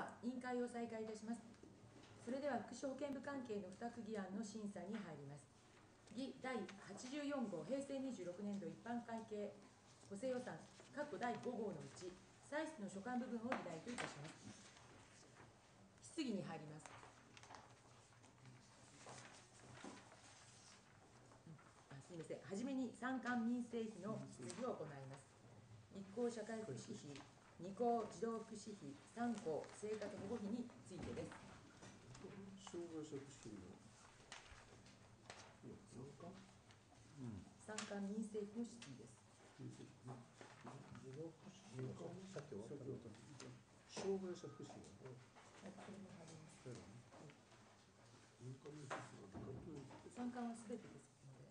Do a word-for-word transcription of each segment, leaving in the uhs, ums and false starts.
は委員会を再開いたします。それでは福祉保健部関係の付託議案の審査に入ります。議だいはちじゅうよん号平成にじゅうろくねん度一般会計補正予算括弧だいご号のうち歳出の所管部分を議題といたします。質疑に入ります。すみません。はじめに参観民生費の質疑を行います。一項社会福祉費、二項児童福祉費、三項生活保護費についてです。 障害者福祉の参観民生費の質疑です。 児童福祉費のさっき終わったのと障害者福祉の参観はすべてですので。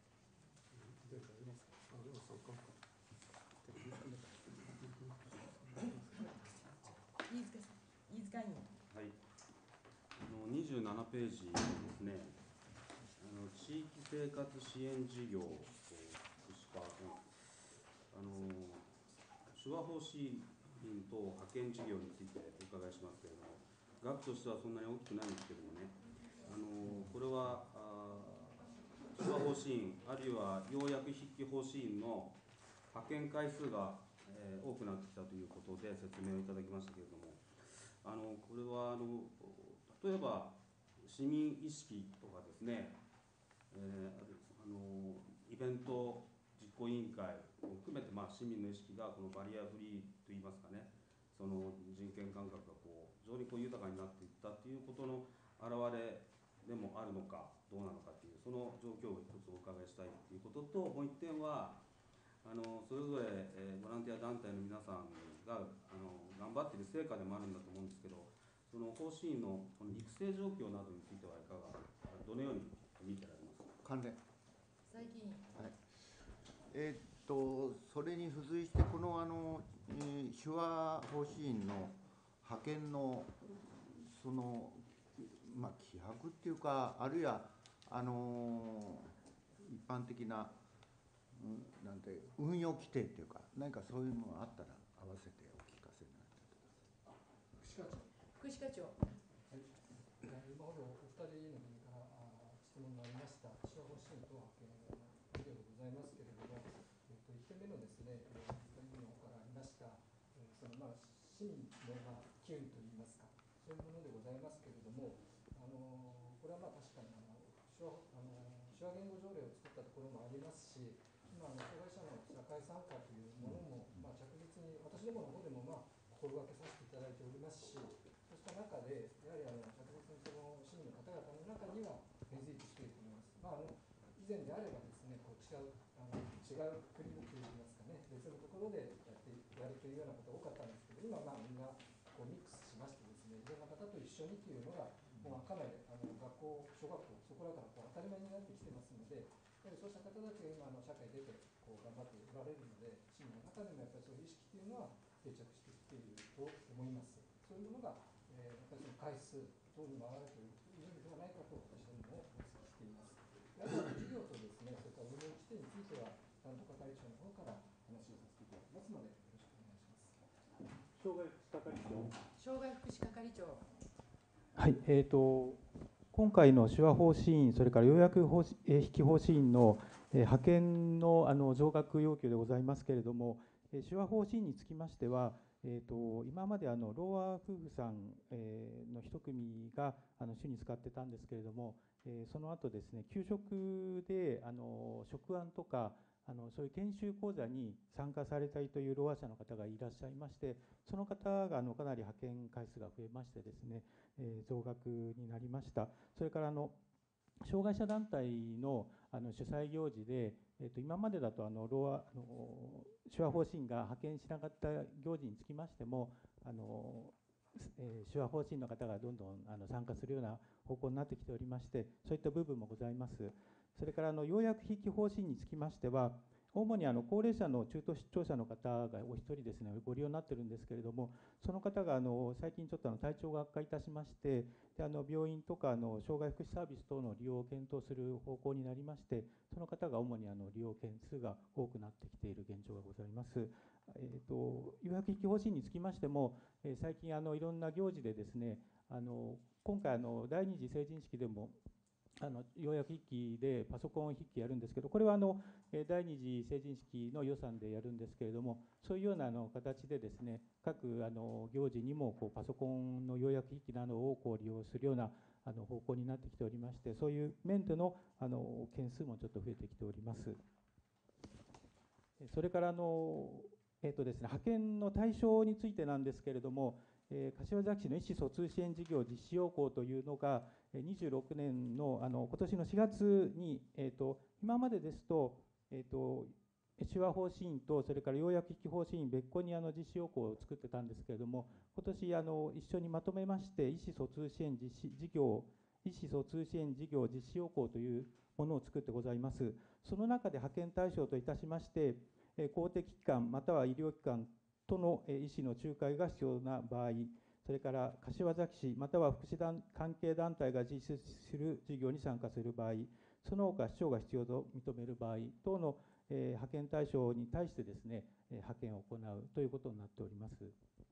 飯塚さん、飯塚委員。 はい。あのにじゅうななページですね。あの地域生活支援事業福祉課のあの手話方針と派遣事業についてお伺いしますけれども、額としてはそんなに大きくないんですけれどもね。あのこれは手話方針あるいは要約筆記方針の派遣回数が、えー、多くなってきたということで説明をいただきましたけれども、あのこれはあの例えば市民意識とかですね、えー、あのイベント実行委員会を含めて、まあ、市民の意識がこのバリアフリーといいますかね、その人権感覚がこう非常にこう豊かになっていったということの表れでもあるのかどうなのかというその状況を一つお伺いしたいということと、もう一点はあのそれぞれ、えー、ボランティア団体の皆さんがあの頑張っている成果でもあるんだと思うんですけど、その方針のこの育成状況などについてはいかが、どのように見てられますか。 関連最近、 はい、えー、っとそれに付随してこのあの、えー、手話方針の派遣のそのまあ規約っていうか、あるいはあのー、一般的な、うん、なんて運用規定っていうか、何かそういうものがあったら合わせてお聞かせになってください。 福祉課長。福祉課長。 はい、今ほどお二人の方から質問がありました手話方針と派遣事業でございますけれども、えっと、いってんめのですね、委員の方からありました、えー、そのまあ市民のまあ機運といいますか、そういうものでございますけれども、あのこれはまあ確かにあの手話あの手話言語条例を作ったところもありますし、今あの障害者の社会参加というものも、まあ、着実に私どもの方でもまあ心がけさせていただいておりますし、そうした中でやはりあの着実にその市民の方々の中には根付いてきていると思います。まあ、あの以前であればですね、こう違うあの違う国といいますかね、別のところでやってやるというようなことが多かったんですけど、今まあみんなこうミックスしましてですね、いろんな方と一緒にというのがもうかなりあの学校、小学校そこらからこう当たり前になってきてますので、やはりそうした方たちが今の社会に出てこう頑張っておられるので、市民の中でもやっぱりそういう意識というのは定着してきていると思います。そういうものが、えー、やっぱりその回数等に回るという意味ではないかと私どもも分析しています。あとは事業とですね、それから運用規定については担当係長の方から話をさせていただきますので、よろしくお願いします。 障害福祉係長。 障害福祉係長。 はい、えーと、今回の手話方針、それから要約方針、筆記方針の派遣のあの増額要求でございますけれども、手話方針につきましては、えーと、今まであのローア夫婦さんの一組があの主に使ってたんですけれども、その後ですね、給食であの食案とか、あのそういう研修講座に参加されたいというろうあ者の方がいらっしゃいまして、その方があのかなり派遣回数が増えましてですね、えー、増額になりました。それからあの障害者団体 の, あの主催行事で、えー、と今までだとあのローアあの手話方針が派遣しなかった行事につきましても、あのえー、手話方針の方がどんどんあの参加するような方向になってきておりまして、そういった部分もございます。それからあの要約筆記方針につきましては、 主にあの高齢者の中途失調者の方がお一人ですね、ご利用になっているんですけれども、その方があの最近ちょっとあの体調が悪化いたしまして、であの病院とかあの障害福祉サービス等の利用を検討する方向になりまして、その方が主にあの利用件数が多くなってきている現状がございます。えーと、予約筆記方針につきましても、えー、最近あのいろんな行事でですね、あの今回あの第二次成人式でもあの要約筆記でパソコン筆記やるんですけど、これはあの第二次成人式の予算でやるんですけれども、そういうようなあの形でですね、各あの行事にもこうパソコンの要約筆記などをこう利用するようなあの方向になってきておりまして、そういう面でのあの件数もちょっと増えてきております。それからあの、えーとですね、派遣の対象についてなんですけれども、えー、柏崎市の意思疎通支援事業実施要項というのが、にじゅうろくねんのあの今年のしがつに、えーと、今までですと、えーと、手話方針とそれから要約筆記方針別個にあの実施要項を作ってたんですけれども、今年あの一緒にまとめまして意思疎通支援実施事業意思疎通支援事業実施要項というものを作ってございます。その中で派遣対象といたしまして、公的機関または医療機関との医師の仲介が必要な場合、それから柏崎市または福祉団関係団体が実施する事業に参加する場合、その他市長が必要と認める場合等の派遣対象に対してですね、派遣を行うということになっております。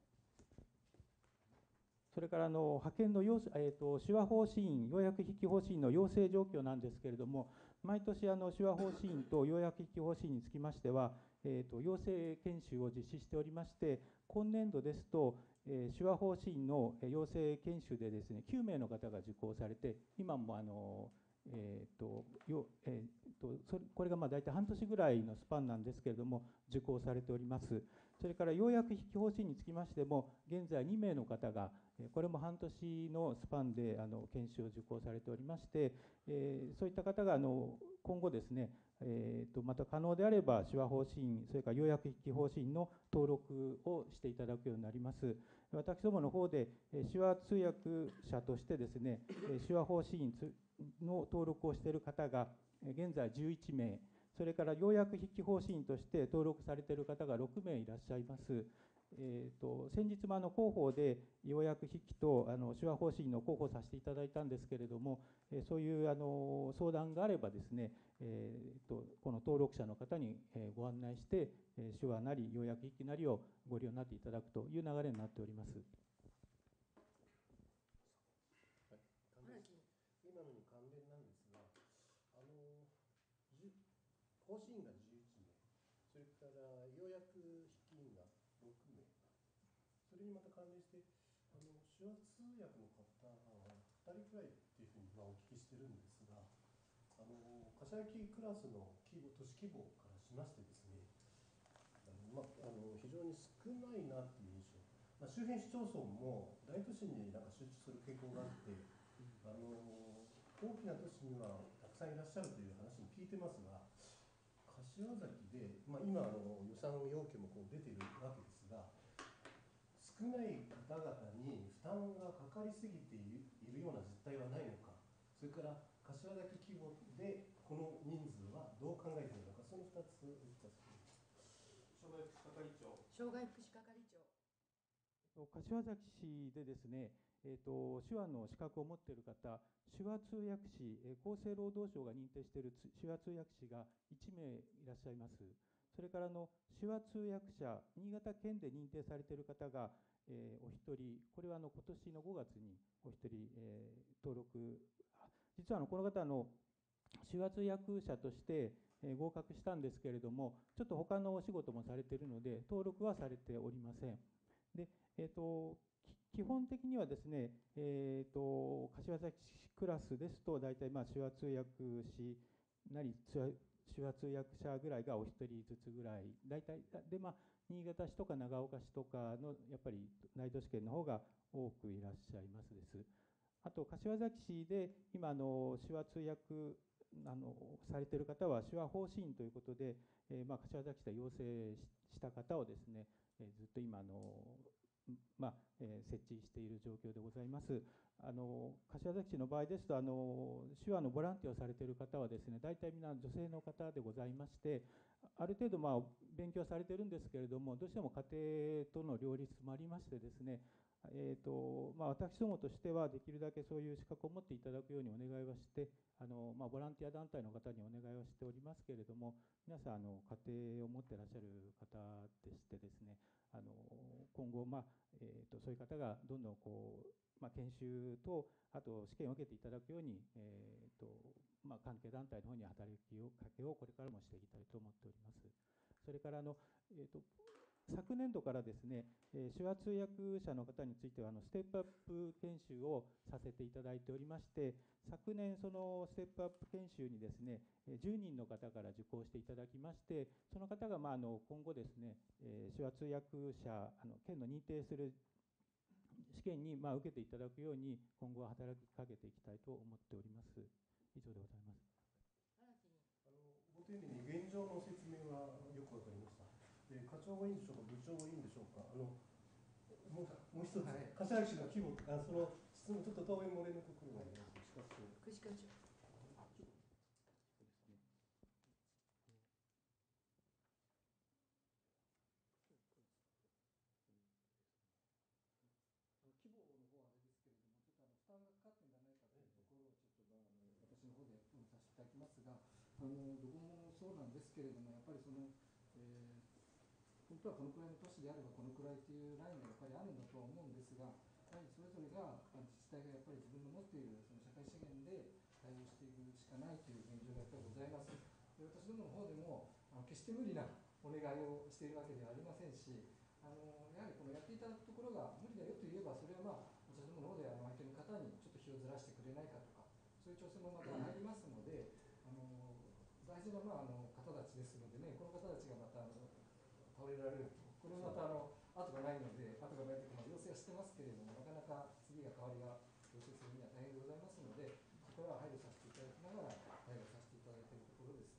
それからあの派遣の要、えー、と手話方針員、要約筆記方針員の要請状況なんですけれども、毎年あの手話方針員と要約筆記方針員につきましては、えー、と要請研修を実施しておりまして、今年度ですと、えー、手話方針員の要請研修でですね、きゅうめいの方が受講されて、今もあのえーとよえー、とそれこれがまあ大体半年ぐらいのスパンなんですけれども、受講されております。それから要約筆記方針につきましても、現在にめいの方が、これも半年のスパンであの研修を受講されておりまして、えー、そういった方があの今後ですね、えー、とまた可能であれば、手話方針、それから要約筆記方針の登録をしていただくようになります。私どもの方で、手話通訳者としてですね、手話方針の登録をしている方が現在じゅういちめい、それから要約筆記方針として登録されている方がろくめいいらっしゃいます。えー、と先日もあの広報で要約筆記とあの手話方針の広報させていただいたんですけれども、えそういうあの相談があればですね、えー、とこの登録者の方にご案内して、手話なり要約筆記なりをご利用になっていただくという流れになっております。 今のに関連なんですが、あの方針員がじゅういちめい、それから要約筆記員がろくめい、それにまた関連して、あの手話通訳の方がふたりくらいっていうふうにまあお聞きしてるんですが、あの柏木クラスの規模都市規模からしましてですね、あの、まあ、あの非常に少ないなっていう印象、まあ、周辺市町村も大都市になんか集中する傾向があって、あの大きな都市にはたくさんいらっしゃるという話も聞いてますが、柏崎で、まあ、今あの予算要求もこう出ているわけですが、少ない方々に負担がかかりすぎているような実態はないのか、それから柏崎規模でこの人数はどう考えているのか、そのふたつお聞かせください。 障害福祉係長。 障害福祉係長。 柏崎市でですね、えー、と手話の資格を持っている方、手話通訳士、厚生労働省が認定している手話通訳士がいちめいいらっしゃいます。それからあの手話通訳者、新潟県で認定されている方が、えー、お一人、これはあの今年のごがつにお一人、えー、登録、実はあのこの方あの手話通訳者として合格したんですけれども、ちょっと他のお仕事もされているので、登録はされておりません。で、えーと基本的にはですね、えー、と柏崎市クラスですと、大体まあ手話通訳士なり手話通訳者ぐらいがお一人ずつぐらい、大体で、まあ、新潟市とか長岡市とかのやっぱり大都市圏の方が多くいらっしゃいますです。あと、柏崎市で今あの手話通訳あのされている方は手話方針員ということで、えー、まあ柏崎市で要請した方をですね、えー、ずっと今あのまあえー、設置している状況でございます。あの柏崎市の場合ですと、あの手話のボランティアをされている方はですね、大体みんな女性の方でございまして、 ある程度まあ勉強はされてるんですけれども、どうしても家庭との両立もありましてですね、えーとまあ、私どもとしてはできるだけそういう資格を持っていただくようにお願いはして、あの、まあ、ボランティア団体の方にお願いはしておりますけれども、皆さんあの家庭を持っていらっしゃる方でしてですね、あの今後、まあえー、とそういう方がどんどんこう、まあ、研修とあと試験を受けていただくように、えーとまあ、関係団体の方に働きかけをこれからもしていきたいと思っております。それからあの、えーと昨年度からですね、手話通訳者の方についてはあのステップアップ研修をさせていただいておりまして、昨年そのステップアップ研修にですねじゅうにんの方から受講していただきまして、その方がまああの今後ですね手話通訳者あの県の認定する試験にまあ受けていただくように今後は働きかけていきたいと思っております。以上でございます。 あのご丁寧に現状の説明はよくわかりました。で課長がいいんでしょうか、部長がいいんでしょうか。あのもうもう一つ、はい、柏崎市の規模とか、その質問ちょっと答弁漏れのところがあります。 串課長。 規模の方はあれですけれども、ちょっとあの負担がかかってんじゃないかというところをちょっとあの私の方で問させていただきますが、あのどこもそうなんですけれども、やっぱりその、えー本当はこのくらいの都市であればこのくらいというラインがやっぱりあるんだとは思うんですが、やはりそれぞれが自治体がやっぱり自分の持っているその社会資源で対応していくしかないという現状がやっぱりございます。で私どもの方でもあの決して無理なお願いをしているわけではありませんし、あのやはりこのやっていただくところが無理だよといえば、それはまあ私どもの方であの相手の方にちょっと日をずらしてくれないかとか、そういう調整もまた入りますので、あの大事な、まあ、あの方たちですのでね、この方たちがまたあの倒れられると、これはまたあの後がないので、後がないというか、まあ、要請はしてますけれども、なかなか次が代わりが要請するには大変でございますので、そこは配慮させていただきながら、配慮させていただいているところです。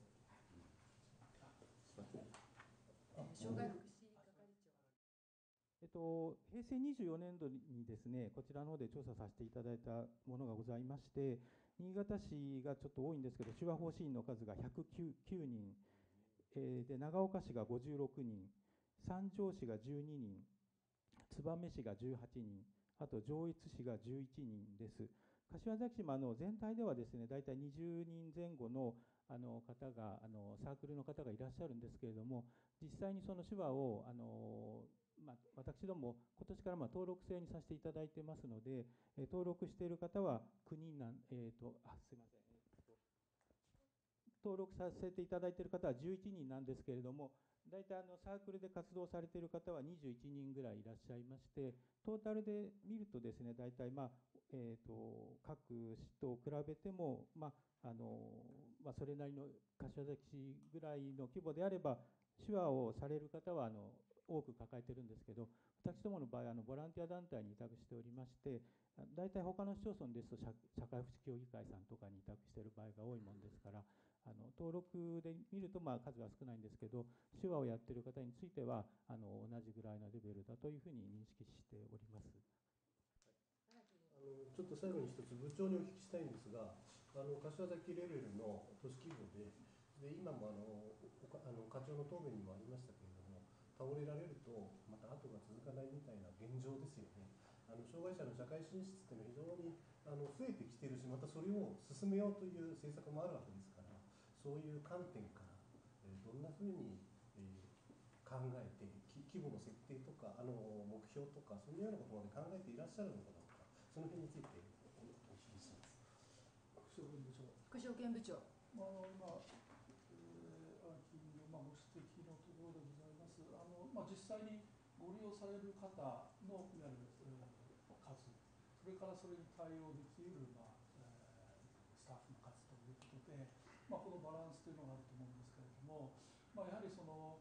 障害福祉係長。 えっと、平成にじゅうよねん度にですね、こちらの方で調査させていただいたものがございまして、新潟市がちょっと多いんですけど、手話法師員の数がひゃくきゅうにん、えー、で長岡市がごじゅうろくにん、三条市がじゅうににん、燕市がじゅうはちにん、あと上越市がじゅういちにんです。柏崎市もあの全体ではですね、大体にじゅうにんぜん後のあの方があのサークルの方がいらっしゃるんですけれども、実際にその手話をあの、まあ、私ども今年からまあ登録制にさせていただいてますので、えー、登録している方はきゅうにんなん、えーとあすいません、えーと登録させていただいている方はじゅういちにんなんですけれども、大体あのサークルで活動されている方はにじゅういちにんぐらいいらっしゃいまして、トータルで見るとですね、大体、まあえー、と各市と比べても、まああのまあ、それなりの柏崎市ぐらいの規模であれば、手話をされる方はあの多く抱えてるんですけど、私どもの場合、あのボランティア団体に委託しておりまして、大体他の市町村ですと社会福祉協議会さんとかに委託している場合が多いものですから、あの登録で見るとまあ数は少ないんですけど、手話をやっている方についてはあの同じぐらいのレベルだというふうに認識しております。 あのちょっと最後に一つ部長にお聞きしたいんですが、あの柏崎レベルの都市規模で、で今もあのあの課長の答弁にもありましたけれども、倒れられるとまた後が続かないみたいな現状ですよね。あの障害者の社会進出っていうのは非常にあの増えてきているし、またそれを進めようという政策もあるわけですから、そういう観点から、えー、どんなふうに、えー、考えて規模の設定とかあの目標とかそういうようなことまで考えていらっしゃるのかどうか、その辺についてお聞きします。 副省部長。 副省県部長。 まあ、今、えー、秋の、まあ、ご指摘のところでございます。あの、まあ、実際にご利用される方のいわゆる、えー、数、それからそれに対応できる、まあえー、スタッフの数ということで、まあ、このバランスというのがあると思うんですけれども、まあ、やはりその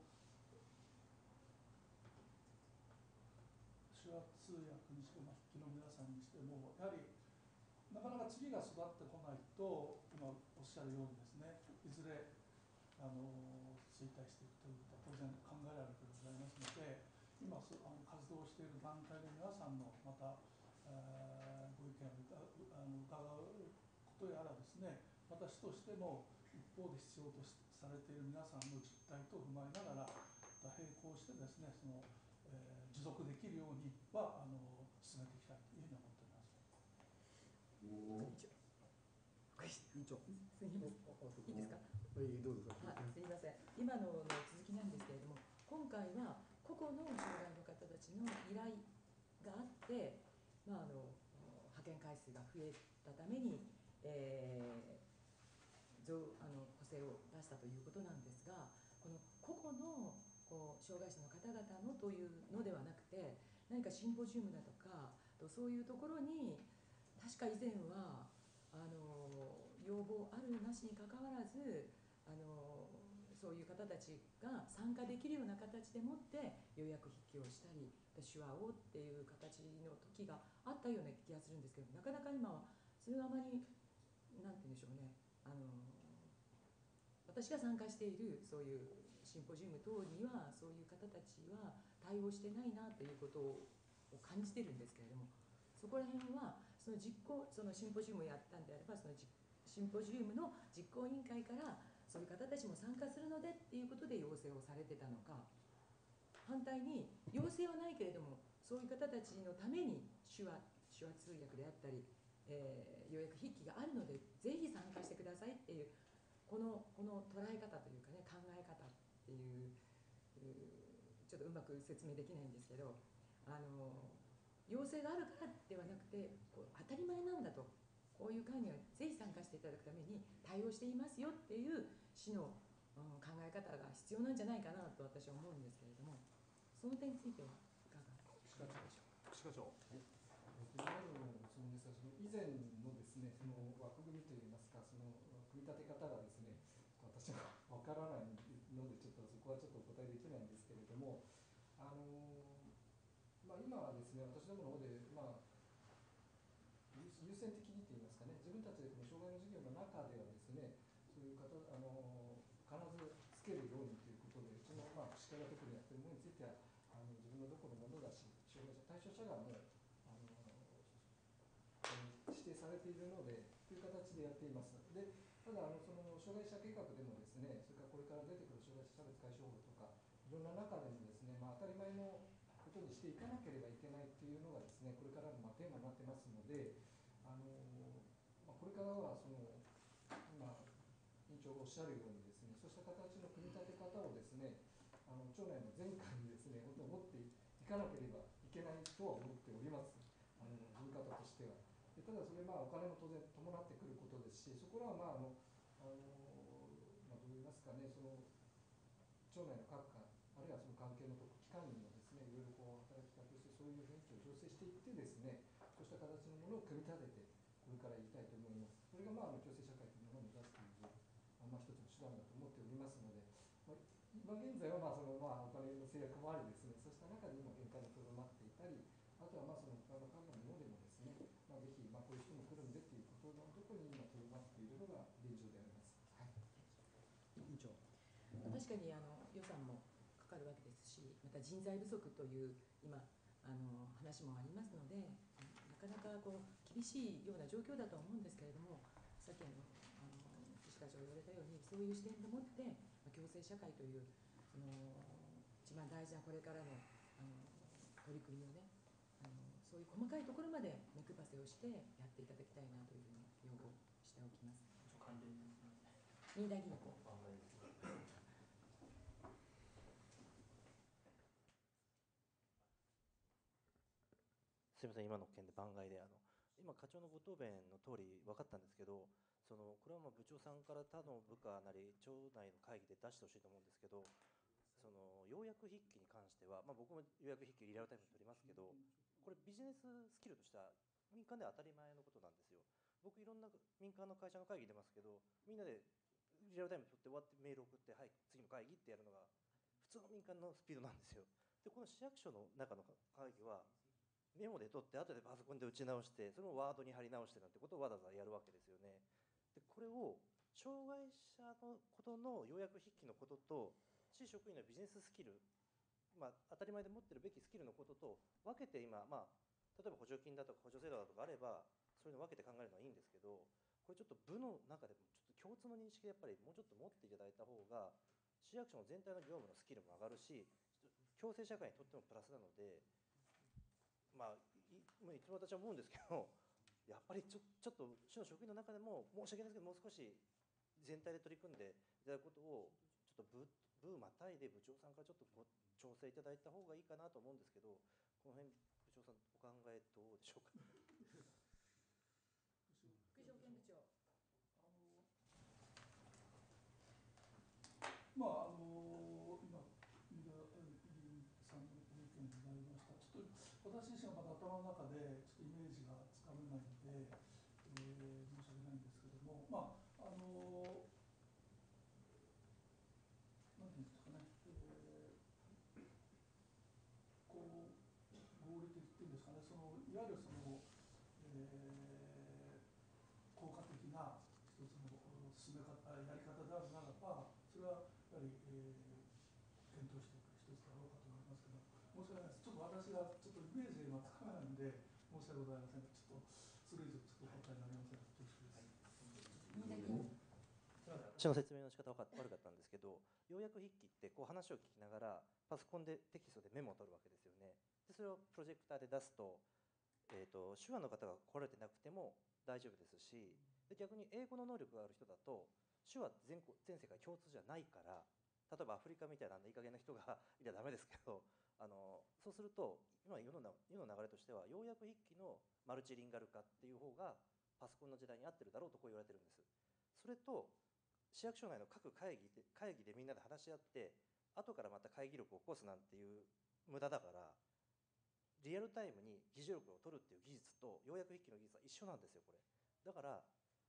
手話通訳にしても筆記の皆さんにしても、やはりなかなか次が育ってこないと、今おっしゃるようにですね、いずれあの衰退していくということは当然考えられるでございますので、今あの活動している団体の皆さんのまた、えー、ご意見をあの伺うことやらですね、私としても一方で必要とされている皆さんの実態態と踏まえながら並行してですね、その、えー、持続できるようにはあの進めていきたいというふうに思っております。 委員長、すみません、いいですか。 はい、どうぞ。 あ、すみません。今のの続きなんですけれども、今回は個々の障害の方たちの依頼があって、まあ、あの派遣回数が増えたために、えー、増あの補正を出したということなんですが、この個々のこう障害者の方々のというのではなくて、何かシンポジウムだとか、そういうところに確か以前はあの要望あるなしにかかわらず、あのそういう方たちが参加できるような形でもって要約筆記をしたり手話をっていう形の時があったような気がするんですけど、なかなか今はそれがあまりなんて言うんでしょうね、あの私が参加しているそういうシンポジウム等にはそういう方たちは対応してないなということを感じてるんですけれども、そこら辺はその実行そのシンポジウムをやったんであれば、そのシンポジウムの実行委員会からそういう方たちも参加するのでっていうことで要請をされてたのか、反対に要請はないけれどもそういう方たちのために手話手話通訳であったり、えー、要約筆記があるのでぜひ参加してくださいっていうこのこの捉え方というかね、考え方っていうちょっとうまく説明できないんですけど、あの要請があるからではなくてこう当たり前なんだと、こういう会にはぜひ参加していただくために対応していますよっていう市の、うん、考え方が必要なんじゃないかなと私は思うんですけれども、その点についてはいかがでしょうか。 串課長。 はい、今の質問ですが、その以前のですね、その枠組みといいますか、その組み立て方がですね、私はわからないので、ちょっとそこはちょっとお答えできないんですけれども、あのまあ、今はですね、私どもの方で、まあ、優先的にといいますかね、自分たちでこの障害の事業の中ではですね、そういう方あの必ずつけるようにということで、うちの、まあ、市会が特にやっているものについては、あの自分のどこのものだし、障害者対象者がもうあの指定されているのでという形でやっています。でただあのその障害者計画でもですね、それからこれから出てくる障害者差別解消法とかいろんな中でもですね、まあ、当たり前のことにしていかなければいけないっていうのがですね、これからのまあテーマになってますので、あのまあ、これからはその今委員長がおっしゃるようにですね、そうした形の組み立て方をですね、あの町内の全館にですね、本当持っていかなければいけないとは思っております。あの事務方としては。でただそれまあお金も当然伴ってくることですし、そこらはまああのあのまあ、どう言いますかね、その町内の各課あるいはその関係の機関にもですね、いろいろこう働きかけしてそういう雰囲気を醸成していってですね、そうした形のものを組み立ててこれからやりたいと思います。それがまああの共生社会というものを目指すというあまあ一つの手段だと思っておりますので、まあ、今現在はまあそのまあお金の制約もありですね、そうした中で今限界にとどまっていたり、あとはまあその他の関連のものでもですね、まあ、ぜひまあこういう人も来るんでということのところに今とどまっているのが現状であります。はい、 委員長、確かにあの予算もかかるわけですし、また人材不足という今あの話もありますので、なかなかこう厳しいような状況だとは思うんですけれども、さっきあのあの岸課長言われたようにそういう視点でもって共生社会というその一番大事なこれからのあの取り組みをね、あのそういう細かいところまで目配せをしてやっていただきたいなというふうに要望しておきます。新田議員。 すみません、今の件で番外で、あの今、課長のご答弁の通り分かったんですけど、そのこれはまあ部長さんから他の部下なり、町内の会議で出してほしいと思うんですけど、その要約筆記に関しては、まあ、僕も要約筆記、リアルタイムに取りますけど、これ、ビジネススキルとしては、民間では当たり前のことなんですよ。僕、いろんな民間の会社の会議出ますけど、みんなでリアルタイム取って終わってメール送って、はい、次の会議ってやるのが、普通の民間のスピードなんですよ。で、この市役所の中の会議は、メモで取って後でパソコンで打ち直してそれをワードに貼り直してなんてことをわざわざやるわけですよね。でこれを障害者のことの要約筆記のことと市職員のビジネススキル、まあ、当たり前で持ってるべきスキルのことと分けて今、まあ、例えば補助金だとか補助制度だとかあればそういうの分けて考えるのはいいんですけど、これちょっと部の中でもちょっと共通の認識でやっぱりもうちょっと持っていただいた方が市役所の全体の業務のスキルも上がるし、共生社会にとってもプラスなので、まあ、いいつも私は思うんですけど、やっぱりちょちょっと市の職員の中でも申し訳ないですけど、もう少し全体で取り組んでいただくことをちょっと部部またいで部長さんからちょっとご調整いただいた方がいいかなと思うんですけど、この辺部長さんお考えどうでしょうか。 福祉保健部長。 あのまああの今飯田議員さんのご意見ございました。ちょっと私自身はまだ頭の中でちょっとイメージがつかめないので、えー、申し訳ないんですけども、まああのなんていうんですかね、えー、こう合理的っていうんですかね、そのいわゆるその、えー、効果的な一つの進め方やり方であるならば、それはやはり、えー、検討していく一つだろうかと思いますけど、申し訳ないです。ちょっと私がちょっとイメージがつかめないので申し訳ございませんが、ちょっとそれ以上ちょっと答えになりません。恐縮です。 新田議員。 私の説明の仕方は悪かったんですけど、要約筆記ってこう話を聞きながらパソコンでテキストでメモを取るわけですよね。でそれをプロジェクターで出すと、えーと、手話の方が来られてなくても大丈夫ですし、で逆に英語の能力がある人だと手話全国全世界共通じゃないから、例えばアフリカみたいないい加減な人がいやダメですけど、あのそうすると今世の世の流れとしては要約筆記のマルチリンガル化っていう方がパソコンの時代に合ってるだろうとこう言われてるんです。それと市役所内の各会議で会議でみんなで話し合って後からまた会議録を起こすなんていう無駄だから、リアルタイムに議事録を取るっていう技術と要約筆記の技術は一緒なんですよこれ。だから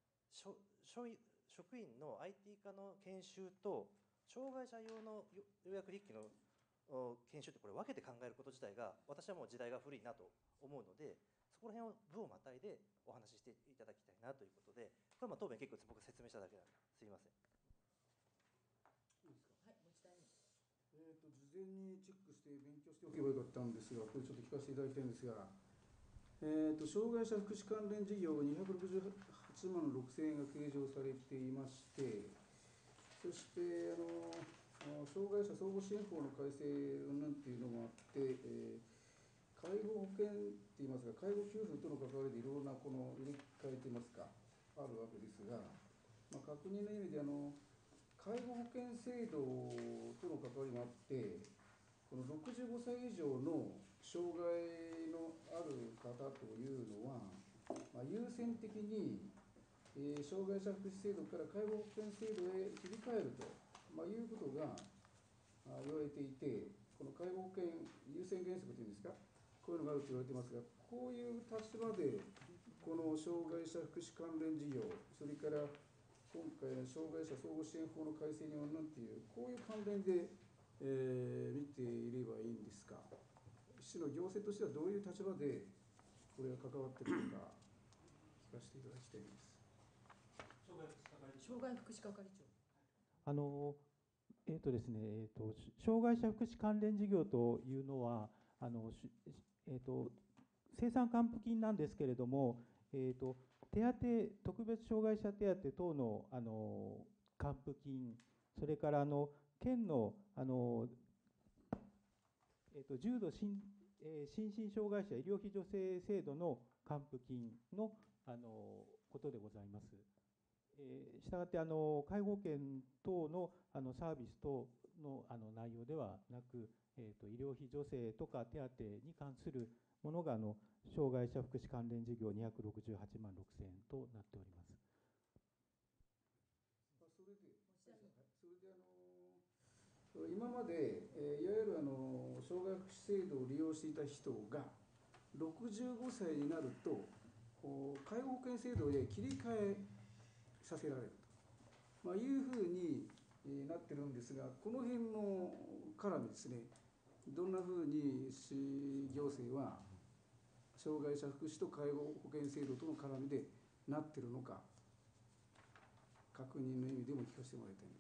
職員の アイティー 化の研修と障害者用の要約筆記の研修ってこれ分けて考えること自体が私はもう時代が古いなと思うので、そこら辺を部をまたいでお話ししていただきたいなということで、これはまあ答弁結構僕説明しただけなんですいません。 いいですか。 はい、持ち谷。 えーと事前にチェックして勉強しておけばよかったんですが、これちょっと聞かせていただきたいんですが、えーと障害者福祉関連事業にひゃくろくじゅうはちまんろくせんえんが計上されていまして、そしてあの障害者相互支援法の改正云々っていうのもあって、えー介護保険って言いますか、介護給付との関わりでいろいろなこの入れ替えてますか、あるわけですが、まあ、確認の意味であの、介護保険制度との関わりもあって、このろくじゅうごさい以上の障害のある方というのは、まあ、優先的に、えー、障害者福祉制度から介護保険制度へ切り替えると、まあ、いうことが言われていて、この介護保険優先原則というんですか、こういうのがあると言われていますが、こういう立場で、この障害者福祉関連事業、それから今回の障害者相互支援法の改正にはなんていう、こういう関連で、えー、見ていればいいんですか。市の行政としてはどういう立場でこれが関わってくるか、聞かせていただきたいです。 障害福祉係長。 あのえーとですねえーと、障害者福祉関連事業というのは、あのえーと、生産還付金なんですけれども、えーと、手当、特別障害者手当等のあの還付金、それからあの県のあの、えーと、重度心、えー、心身障害者医療費助成制度の還付金のあのことでございます。えー、したがってあの介護保険等のあのサービス等のあの内容ではなく、えー、と医療費助成とか手当に関するものがあの障害者福祉関連事業にひゃくろくじゅうはちまんろくせんえんとなっております。 それで、それであの今まで、えー、いわゆるあの障害福祉制度を利用していた人がろくじゅうごさいになると介護保険制度へ切り替えさせられると、まあ、いうふうになってるんですが、この辺の絡みですね、どんなふうに市行政は障害者福祉と介護保険制度との絡みでなってるのか、確認の意味でも聞かせてもらいたいんです。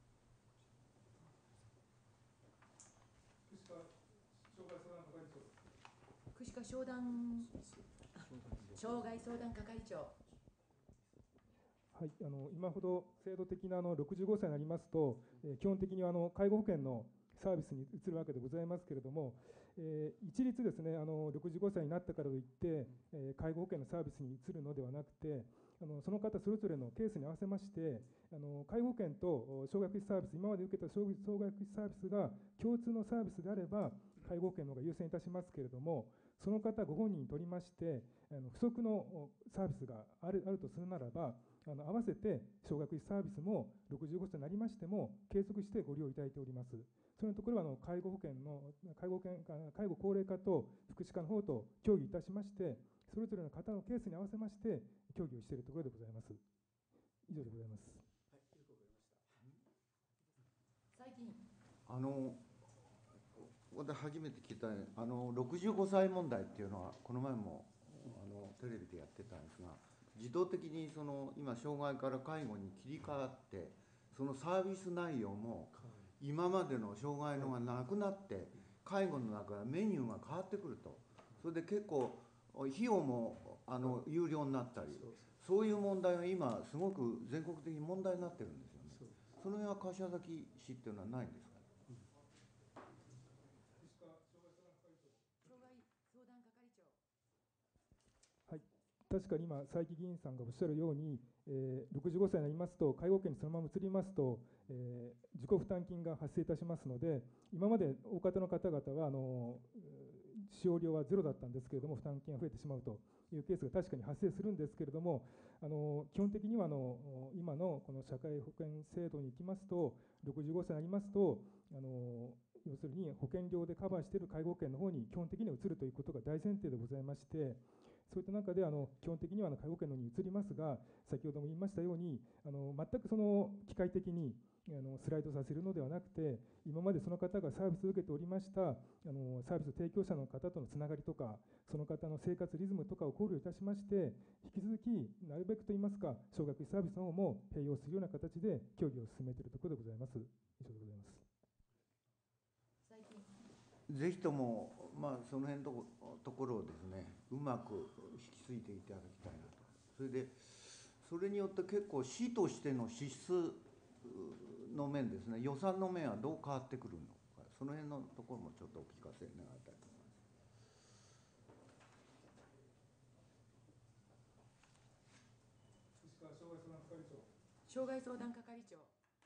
福祉課商談障害相談係長。 ははい、あの今ほど制度的なあのろくじゅうごさいになりますと、えー基本的にはあの介護保険のサービスに移るわけでございますけれども、えー一律ですね、あのろくじゅうごさいになったからといって、えー介護保険のサービスに移るのではなくて、あのその方それぞれのケースに合わせまして、あの介護保険と障害福祉サービス、今まで受けた障害障害福祉サービスが共通のサービスであれば、介護保険の方が優先いたしますけれども、その方ご本人にとりまして、あの不足のサービスがあるあるとするならば、あの合わせて障害福祉サービスもろくじゅうごさいになりましても、継続してご利用いただいております。そのところはあの介護保険の介護保険介護高齢化と福祉課の方と協議いたしまして、それぞれの方のケースに合わせまして協議をしているところでございます。以上でございます。 はい、よくわかりました。 最近あの私初めて聞いたあのろくじゅうごさい問題っていうのはこの前もあのテレビでやってたんですが、自動的にその今障害から介護に切り替わって、そのサービス内容も今までの障害のがなくなって介護の中でメニューが変わってくると、それで結構費用もあの有料になったり、そういう問題が今すごく全国的に問題になってるんですよね。その辺は柏崎市っていうのはないんですか。 確かに今、佐伯議員さんがおっしゃるように、えー、ろくじゅうごさいになりますと、介護保険にそのまま移りますと、えー、自己負担金が発生いたしますので、今まで大方の方々はあの使用料はゼロだったんですけれども、負担金が増えてしまうというケースが確かに発生するんですけれども、あの基本的にはあの今のこの社会保険制度に行きますと、ろくじゅうごさいになりますと、あの要するに保険料でカバーしている介護保険の方に基本的には移るということが大前提でございまして、そういった中であの基本的にはあの介護保険の方に移りますが、先ほども言いましたように、あの全くその機械的にあのスライドさせるのではなくて、今までその方がサービスを受けておりましたあのサービス提供者の方とのつながりとか、その方の生活リズムとかを考慮いたしまして、引き続きなるべくといいますか、奨学費サービスの方も併用するような形で協議を進めているところでございます。以上でございます。 ぜひとも、まあ、その辺のところをですね、うまく引き継いでいただきたいなと。それで、それによって結構市としての支出の面ですね、予算の面はどう変わってくるのか、その辺のところもちょっとお聞かせ願いたいと思います。 障害相談係長。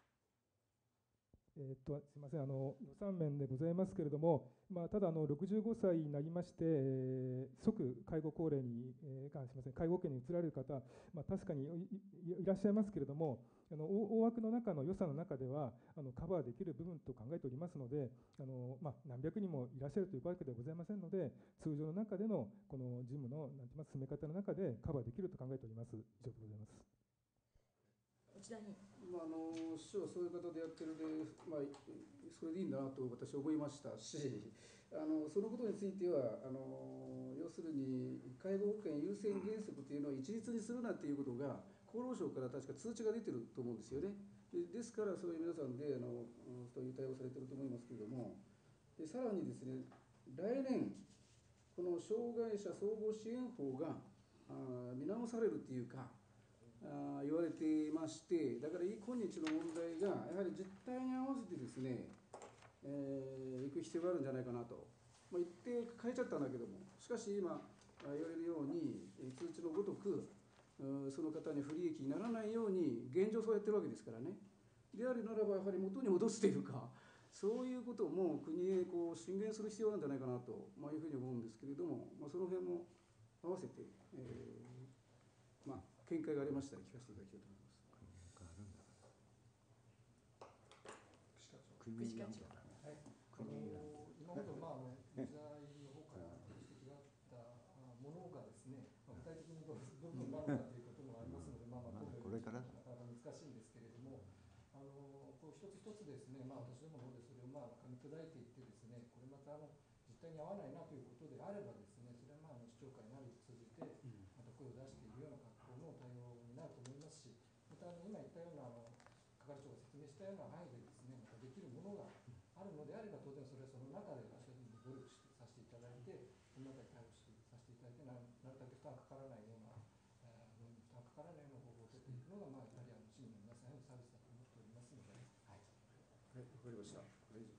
えー、っとすみません、あの予算面でございますけれども、まあ、ただあのろくじゅうごさいになりまして、えー、即介護高齢に、えー、すみません、介護保険に移られる方、まあ、確かに い, い, いらっしゃいますけれども、あの大枠の中の予算の中ではあのカバーできる部分と考えておりますので、あの、まあ、何百人もいらっしゃるというわけではございませんので、通常の中でのこの事務のなんて言います進め方の中でカバーできると考えております。以上でございます。 こちらにまあ、あの市長はそういう方でやってるで、まあ、それでいいんだなと私は思いましたし、あのそのことについてはあの要するに介護保険優先原則というのを一律にするなということが厚労省から確か通知が出てると思うんですよね。でですからそういう皆さんであのそういう対応されてると思いますけれども、でさらにですね、来年この障害者総合支援法があ見直されるっていうかあ言われていまして、だから今日の問題がやはり実態に合わせてですね、えー、いく必要があるんじゃないかなと、まあ、言って変えちゃったんだけども、しかし今言われるように通知のごとくその方に不利益にならないように現状そうやってるわけですからね。であるならばやはり元に戻すというか、そういうことも国へこう進言する必要なんじゃないかなと、まあ、いうふうに思うんですけれども、まあ、その辺も合わせて、えー、まあ見解がありましたら聞かせていただきたいと思います。 副市課長。 はい。今までまああのユーザーの方から指摘があったものがですね、まあ、具体的にどういう部分なのかということもありますので、まあまあこれからなかなか難しいんですけれども、あのこう一つ一つですね、まあ私どもの方でそれをまあ噛み砕いていってですね、これまたあの実態に合わないなということであればですね、それはまああの市長会なりを通じてまた声を出しているような格好の対応になると思いますし、またあの今言ったようなあの係長が説明したような範囲でですね、またできるものがあるのであれば、当然それはその中で私たちに努力してさせていただいて、その中で対応してさせていただいて、なるだけ負担かからないような、えー、負担かからないような方法を取っていくいうのが、まあ、やはりあの市民の皆さんへのサービスだと思っておりますので、はい、 はい、わかりました。大丈夫です。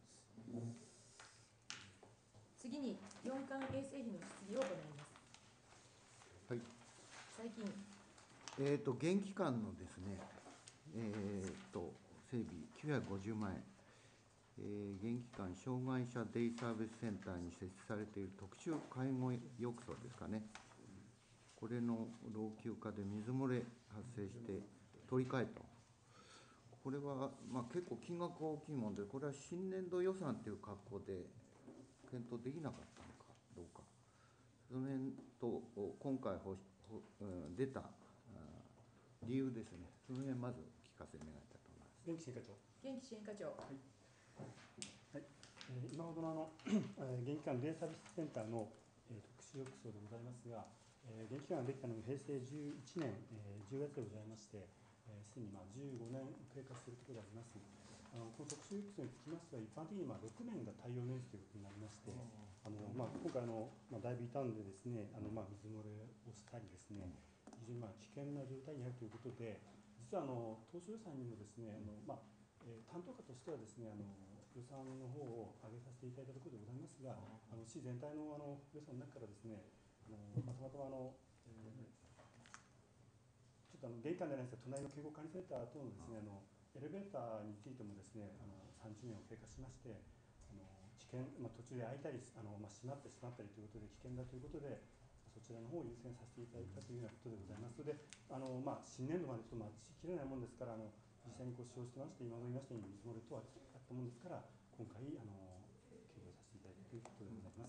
次によん管衛生費の質疑を行います。 はい。 最近、 えっ、と現期間のですね、えっ、と整備きゅうひゃくごじゅうまんえん、えー、現期間障害者デイサービスセンターに設置されている特殊介護浴槽ですかね。これの老朽化で水漏れ発生して取り替えと。これはまあ結構金額が大きいもので、これは新年度予算という格好で検討できなかったのかどうか。その辺と今回ほほ、うん、出た理由ですね。その辺まず聞かせ願いたいと思います。 元気支援課長。 元気支援課長。はい。 はい、えー、今ほどのあの現期間デイサービスセンターの、えー、特殊浴槽でございますが、えー、現期間ができたのが平成じゅういちねん、えー、じゅうがつでございまして、すで、えー、にまあじゅうごねん経過しているところであります。あのこの特殊浴槽につきましては、一般的にまあろくねんが耐用年数ということになりまして、あのまあ、今回あの、まあ、だいぶ傷んでですね、あのまあ水漏れをしたりですね、非常にまあ危険な状態にあるということで、実はあの当初予算にもですね、あのまあえー、担当課としてはですね、あの予算の方を上げさせていただいたところでございますが、あの市全体のあの予算の中からですね、あのまあ、たまたまあの、えー、ちょっとあの玄関じゃないですが、隣の健康管理センター等のですね、あのエレベーターについてもですね、あのさんじゅうねんを経過しまして、あの危険、まあ、途中で開いたり、あのまあ、閉まってしまったりということで危険だということで、そちらの方を優先させていただいたというようなことでございますので、あのまあ、新年度までちょっと待ちきれないものですから、あの実際にご使用してまして、今も言いましたように水漏れ等あったものですから、今回、あの検討させていただいたということでございます。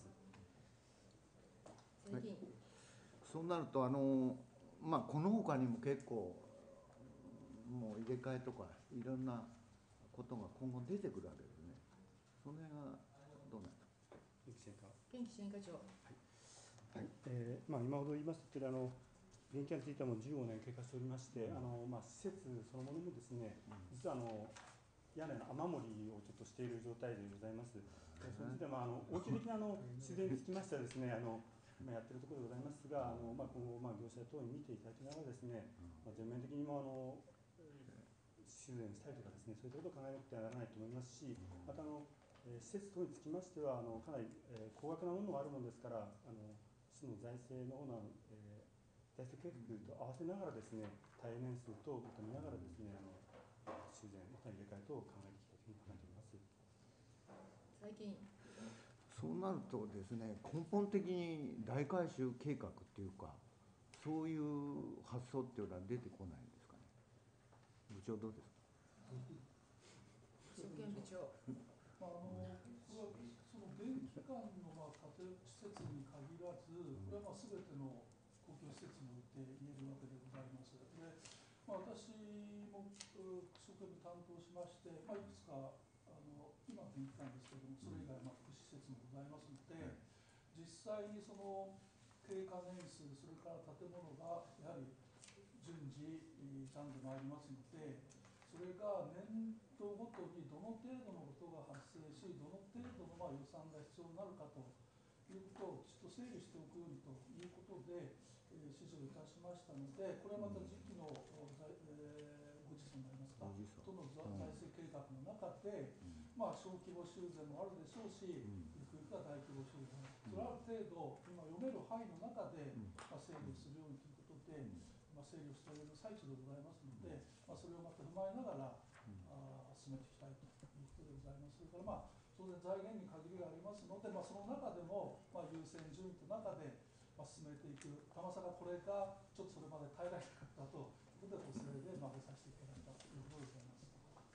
はい、そうなると、あのまあ、このほかにも結構、もう入れ替えとか、いろんなことが今後出てくるわけですね。その辺はどうなんですか。 元気支援課。 元気支援課長。 はいはい、えーまあ、今ほど言いましたけど、あの現期についてはもうじゅうごねん経過しておりまして、うん、あのまあ、施設そのものもですね、うん、実はあの屋根の雨漏りをちょっとしている状態でございます。うん、そのついては、まあ、あの応急的なあの修繕につきましてはですね、あの今やっているところでございますが、あのまあ、今後、まあ、業者等に見ていただきながらですね、まあ、全面的にもあの修繕したりとかですね、そういったことを考えなくてはならないと思いますし、またあの施設等につきましては、あのかなり、えー、高額なものがあるものですから、あの市の財政の方の、えー、財政計画と合わせながらですね、耐え年数等を見ながらですね、あの修繕、また入れ替え等を考えていきたいというふうに考えております。 最近そうなるとですね、根本的に大改修計画っていうか、そういう発想っていうのは出てこないんですかね。部長どうですか。 職権部長。 まあ、あのこれはその現期間のまあ建て施設に限らず、これはまあ全ての公共施設において言えるわけでございます。で、まあ、私も職権部担当しまして、まあ、いくつかあの今現期間ですけれども、それ以外まあ福祉施設もございますので、実際にその経過年数、それから建物がやはり順次傷んでまいりますので、それが年度ごとにどの程度のことが発生し、どの程度のまあ予算が必要になるかということをきちっと整理しておくようにということで、えー、指示をいたしましたので、これはまた次期の、えー、ご時世になりますか、との財政計画の中で、まあ、小規模修繕もあるでしょうし、ゆくゆくは大規模修繕、それはある程度、今読める範囲の中で、まあ、整理をするようにということで、まあ、整理をしておる最中でございますので、まあ、それをまた踏まえながら、あ進めていきたいということでございます。それから、まあ、当然財源に限りがありますので、まあ、その中でも、まあ、優先順位の中で、まあ、進めていく、たまさかこれがちょっとそれまで耐えられなかったということで、補正で曲げさせていただいたということでございます。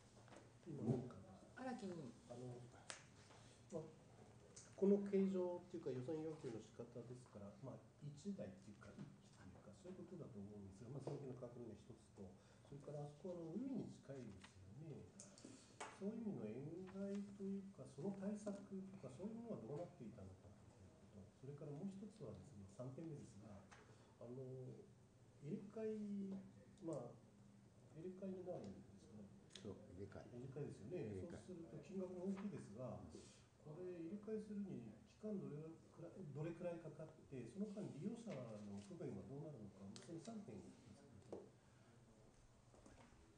荒木委員。 あの、まあ、この形状というか予算要求の仕方ですから、まあ、いちだいというか、いっきというか、そういうことだと思うんですが、まあ、その辺の確認が一つと、それからあそこは海に近いですよね。そういう意味の塩害というか、その対策とか、そういうものはどうなっていたのかということ、それからもう一つはですね、さんてんめですが、あの入れ替え、まあ、入れ替えになるんですかね。 そう、入れ替え。 入れ替えですよね。そうすると金額も大きいですが、これ入れ替えするに期間どれくらいどれくらいかかって、その間利用者の不便はどうなるのか、そのさんてんですけど。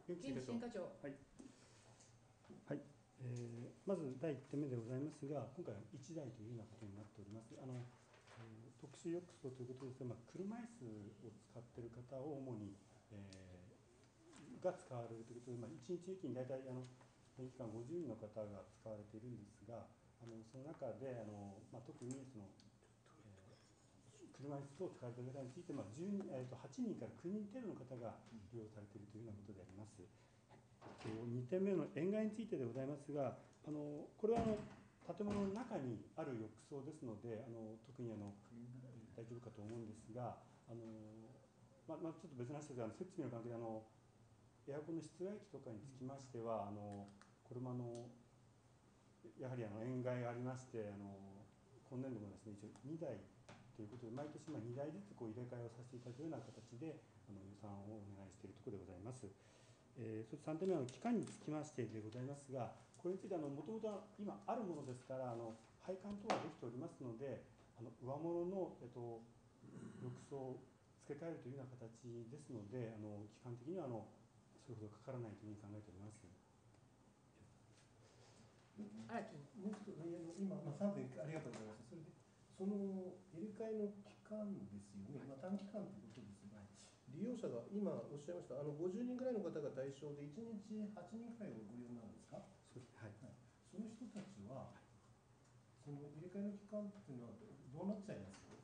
元気元気新課長。 はい。はい。えー、まず第いってんめでございますが、今回はいちだいというようなことになっております。あの、えー、特殊浴槽ということですが、まあ、車椅子を使っている方を主に、えー、が使われるということで、まあ、いちにち平均大体あの電気管ごじゅうにんの方が使われているんですが、あのその中であの、まあ、特にその、えー、車椅子を使われている方について、まあじゅうにえー、とはちにんからきゅうにん程度の方が利用されているというようなことであります。にてんめの塩害についてでございますが、あのこれはあの建物の中にある浴槽ですので、あの特にあの大丈夫かと思うんですが、あのまあまあ、ちょっと別な話ですが、設備の関係であのエアコンの室外機とかにつきましては、あのこれもあのやはりあの塩害がありまして、あの今年度もですね、一応にだいということで、毎年まあにだいずつこう入れ替えをさせていただくような形であの予算をお願いしているところでございます。えー、そしてさんてんめの期間につきましてでございますが、これについてもともと今あるものですから、あの配管等はできておりますので、あの上物の、えっと、浴槽を付け替えるというような形ですので、あの期間的にはあのそれほどかからないというふうに考えております。 荒木もう一つ、今、まあ、さんてんありがとうございました。それで、その入れ替えの期間ですよね、まあ、短期間ということですが、利用者が今おっしゃいました、あのごじゅうにんぐらいの方が対象で、いちにちはちにんくらいをご利用になるんですか。 そうです、はいはい、 その人たちは、その入れ替えの期間っていうのはどうなっちゃいますか。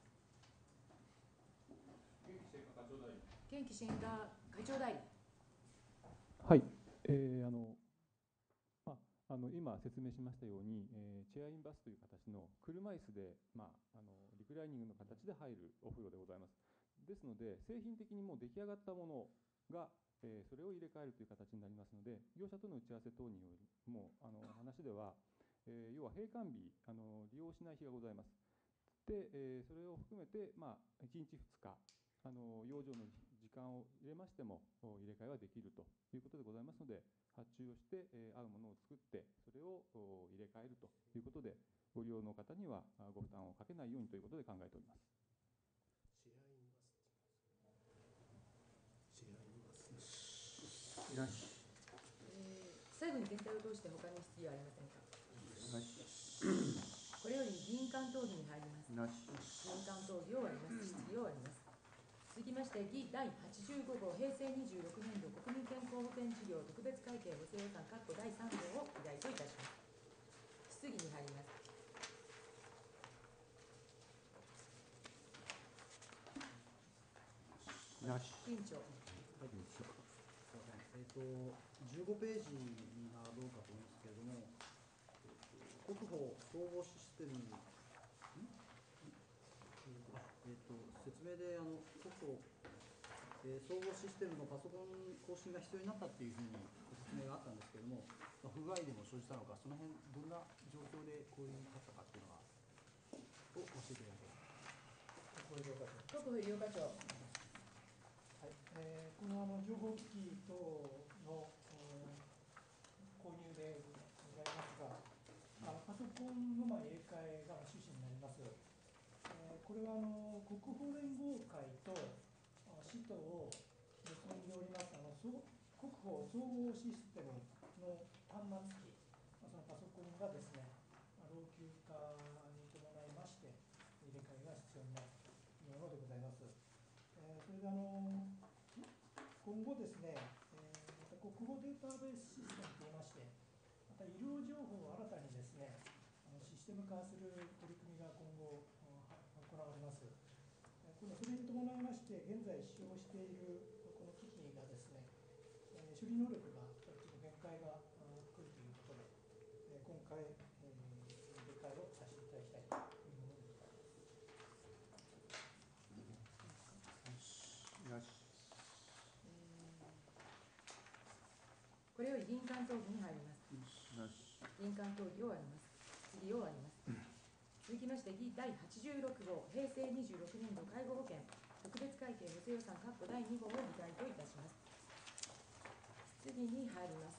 元気新課課長代理。 はい、えー、あのまあ、あの今説明しましたように、えー、チェアインバスという形の車椅子で、まあ、あのリクライニングの形で入るお風呂でございます。ですので、製品的にもう出来上がったものが、えー、それを入れ替えるという形になりますので、業者との打ち合わせ等によりもあの話では、えー、要は閉館日あの、利用しない日がございます。で、えー、それを含めて、まあ、いちにちふつか、あの養生の時間を入れましても入れ替えはできるということでございますので、発注をして、えー、合うものを作って、それを入れ替えるということで、ご利用の方にはご負担をかけないようにということで考えております。 シェアインバスシェアインバスなし、 えー、最後に全体を通して他に質疑はありませんか。 なし、 これより議員間討議に入ります。 なし、 議員間討議を終わります。質疑を終わります。続きまして、議第はちじゅうご号平成にじゅうろくねん度国民健康保険事業特別会計補正予算括弧だいさん号を議題といたします。質疑に入ります。 なし。 委員長。 はい、すみません。えっ、ー、とじゅうごページがどうかと思うんですけれども、国保総合システム、えっ、ー、と説明であの国保、えー、総合システムのパソコン更新が必要になったっていうふうにご説明があったんですけれども、まあ、不具合でも生じたのか、その辺どんな状況でこういうふうになったかっていうのがを教えていただけますか。 国保医療課長。 はい、えー、このあの情報機器等の、えー、購入でございますが、あのパソコンのまあ入れ替えが趣旨になります。えー、これはあの国保連合会と市とを結んでおりますあの国保総合システムの端末機、そのパソコンがですね、老朽化に伴いまして入れ替えが必要になるものでございます。えー、それであの今後ですね、えー、また国保データベースシステムといいまして、また医療情報を新たにですね、あのシステム化する取り組みが今後行われます。このそれに伴いまして、現在使用しているこの機器がですね、処理能力がちょっと限界が来るということで、今回、えー、入れ替えをさせていただきたいというものでございます。 なし。 これより議員間討議に入ります。 なし。 議員間討議を終わります。質疑を終わります。続きまして、議第はちじゅうろく号平成にじゅうろくねん度介護保険特別会計補正予算括弧だいに号を議題といたします。質疑に入ります。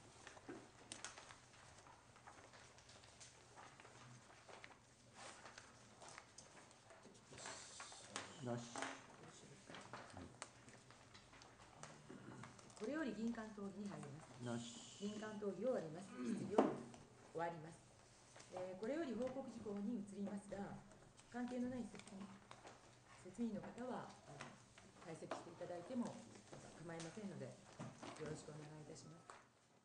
なし。 これよより銀管討議に入ります。 なし。 銀管討議を終わります。質疑を終わります。えー、これより報告事項に移りますが、関係のない説明説明の方は退席していただいても構いませんので、よろしくお願いいたします。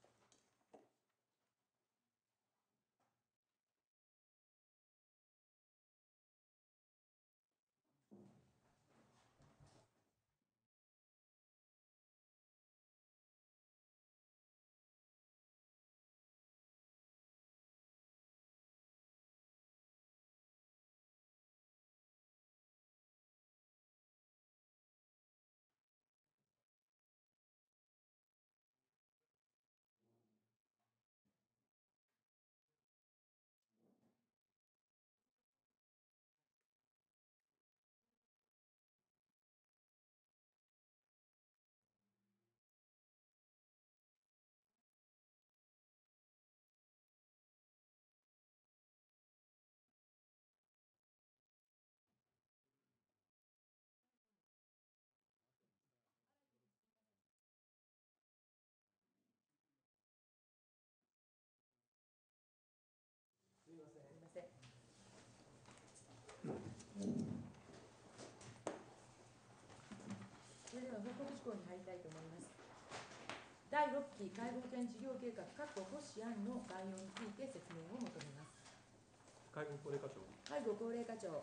すみません。それでは報告事項に入りたいと思います。だいろっき介護保険事業計画確保骨子案の概要について説明を求めます。 介護高齢課長。 介護高齢課長。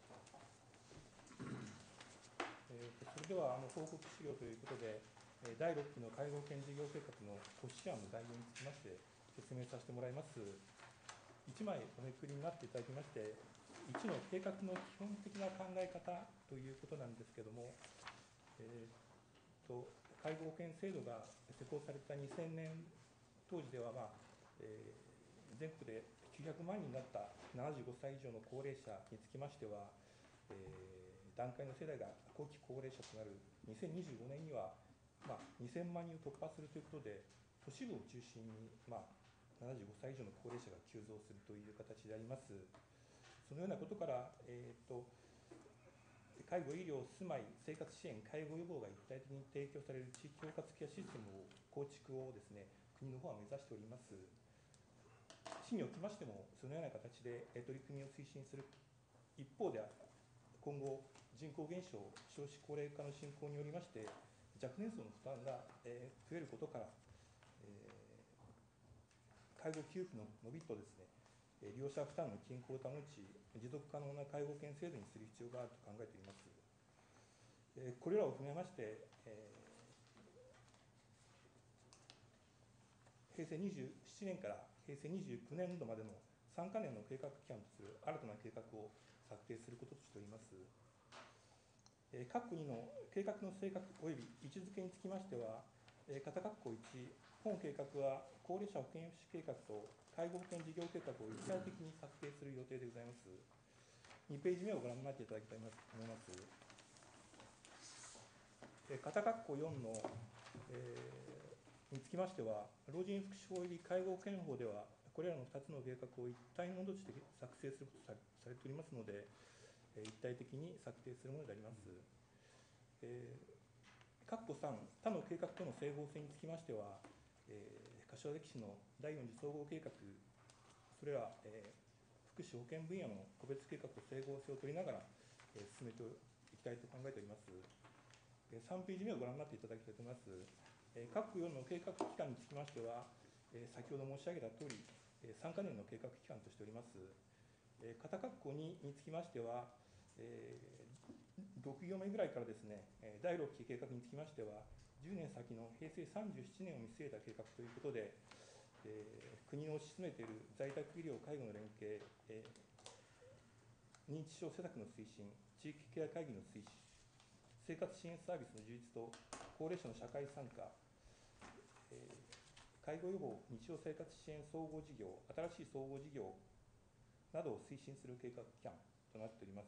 えー、とそれではあの報告資料ということで、えー、だいろっきの介護保険事業計画の骨子案の概要につきまして説明させてもらいます。いちまいおめくりになっていただきまして、いちの計画の基本的な考え方ということなんですけれども、えー、と介護保険制度が施行されたにせんねん当時では、まあえー、全国できゅうひゃくまんにんになったななじゅうごさい以上の高齢者につきましては、えー、段階の世代が後期高齢者となるにせんにじゅうごねんには、まあ、にせんまんにんを突破するということで、都市部を中心に、まあ、ななじゅうごさい以上の高齢者が急増するという形であります。そのようなことから、えー、と介護、医療、住まい、生活支援、介護予防が一体的に提供される地域包括ケアシステムを構築をですね、国の方は目指しております。市におきましても、そのような形で取り組みを推進する一方で、今後、人口減少、少子高齢化の進行によりまして、若年層の負担が増えることから、えー、介護給付の伸びとですね、利用者負担の均衡を保ち、持続可能な介護保険制度にする必要があると考えております。えー、これらを踏まえまして、えー、へいせいにじゅうななねんからへいせいにじゅうきゅうねん度までのさんかねんの計画期間とする新たな計画を策定することとしております。えー、各国の計画の性格及び位置づけにつきましては、えー、片括弧いち、本計画は高齢者保健福祉計画と介護保険事業計画を一体的に策定する予定でございます。にページ目をご覧になっていただきたいと思います。えー、片括弧よんの、えー、につきましては、老人福祉法及び介護保険法では、これらのふたつの計画を一体のものとして作成することとされておりますので、一体的に策定するものであります。えー、括弧さん、他の計画との整合性につきましては、えー、柏崎市のだいよん次総合計画、それら、えー、福祉保健分野の個別計画と整合性を取りながら、えー、進めていきたいと考えております。えー、さんページ目をご覧になっていただきたいと思います。えー、括弧よんの計画期間につきましては、えー、先ほど申し上げたとおり、えー、さんかねんの計画期間としております。えー、片括弧ににつきましては、えー、ろく行目ぐらいからですね、だいろっき計画につきましては、じゅうねん先のへいせいさんじゅうななねんを見据えた計画ということで、えー、国の推し進めている在宅医療・介護の連携、えー、認知症施策の推進、地域ケア会議の推進、生活支援サービスの充実と高齢者の社会参加、えー、介護予防、日常生活支援総合事業、新しい総合事業などを推進する計画期間となっております。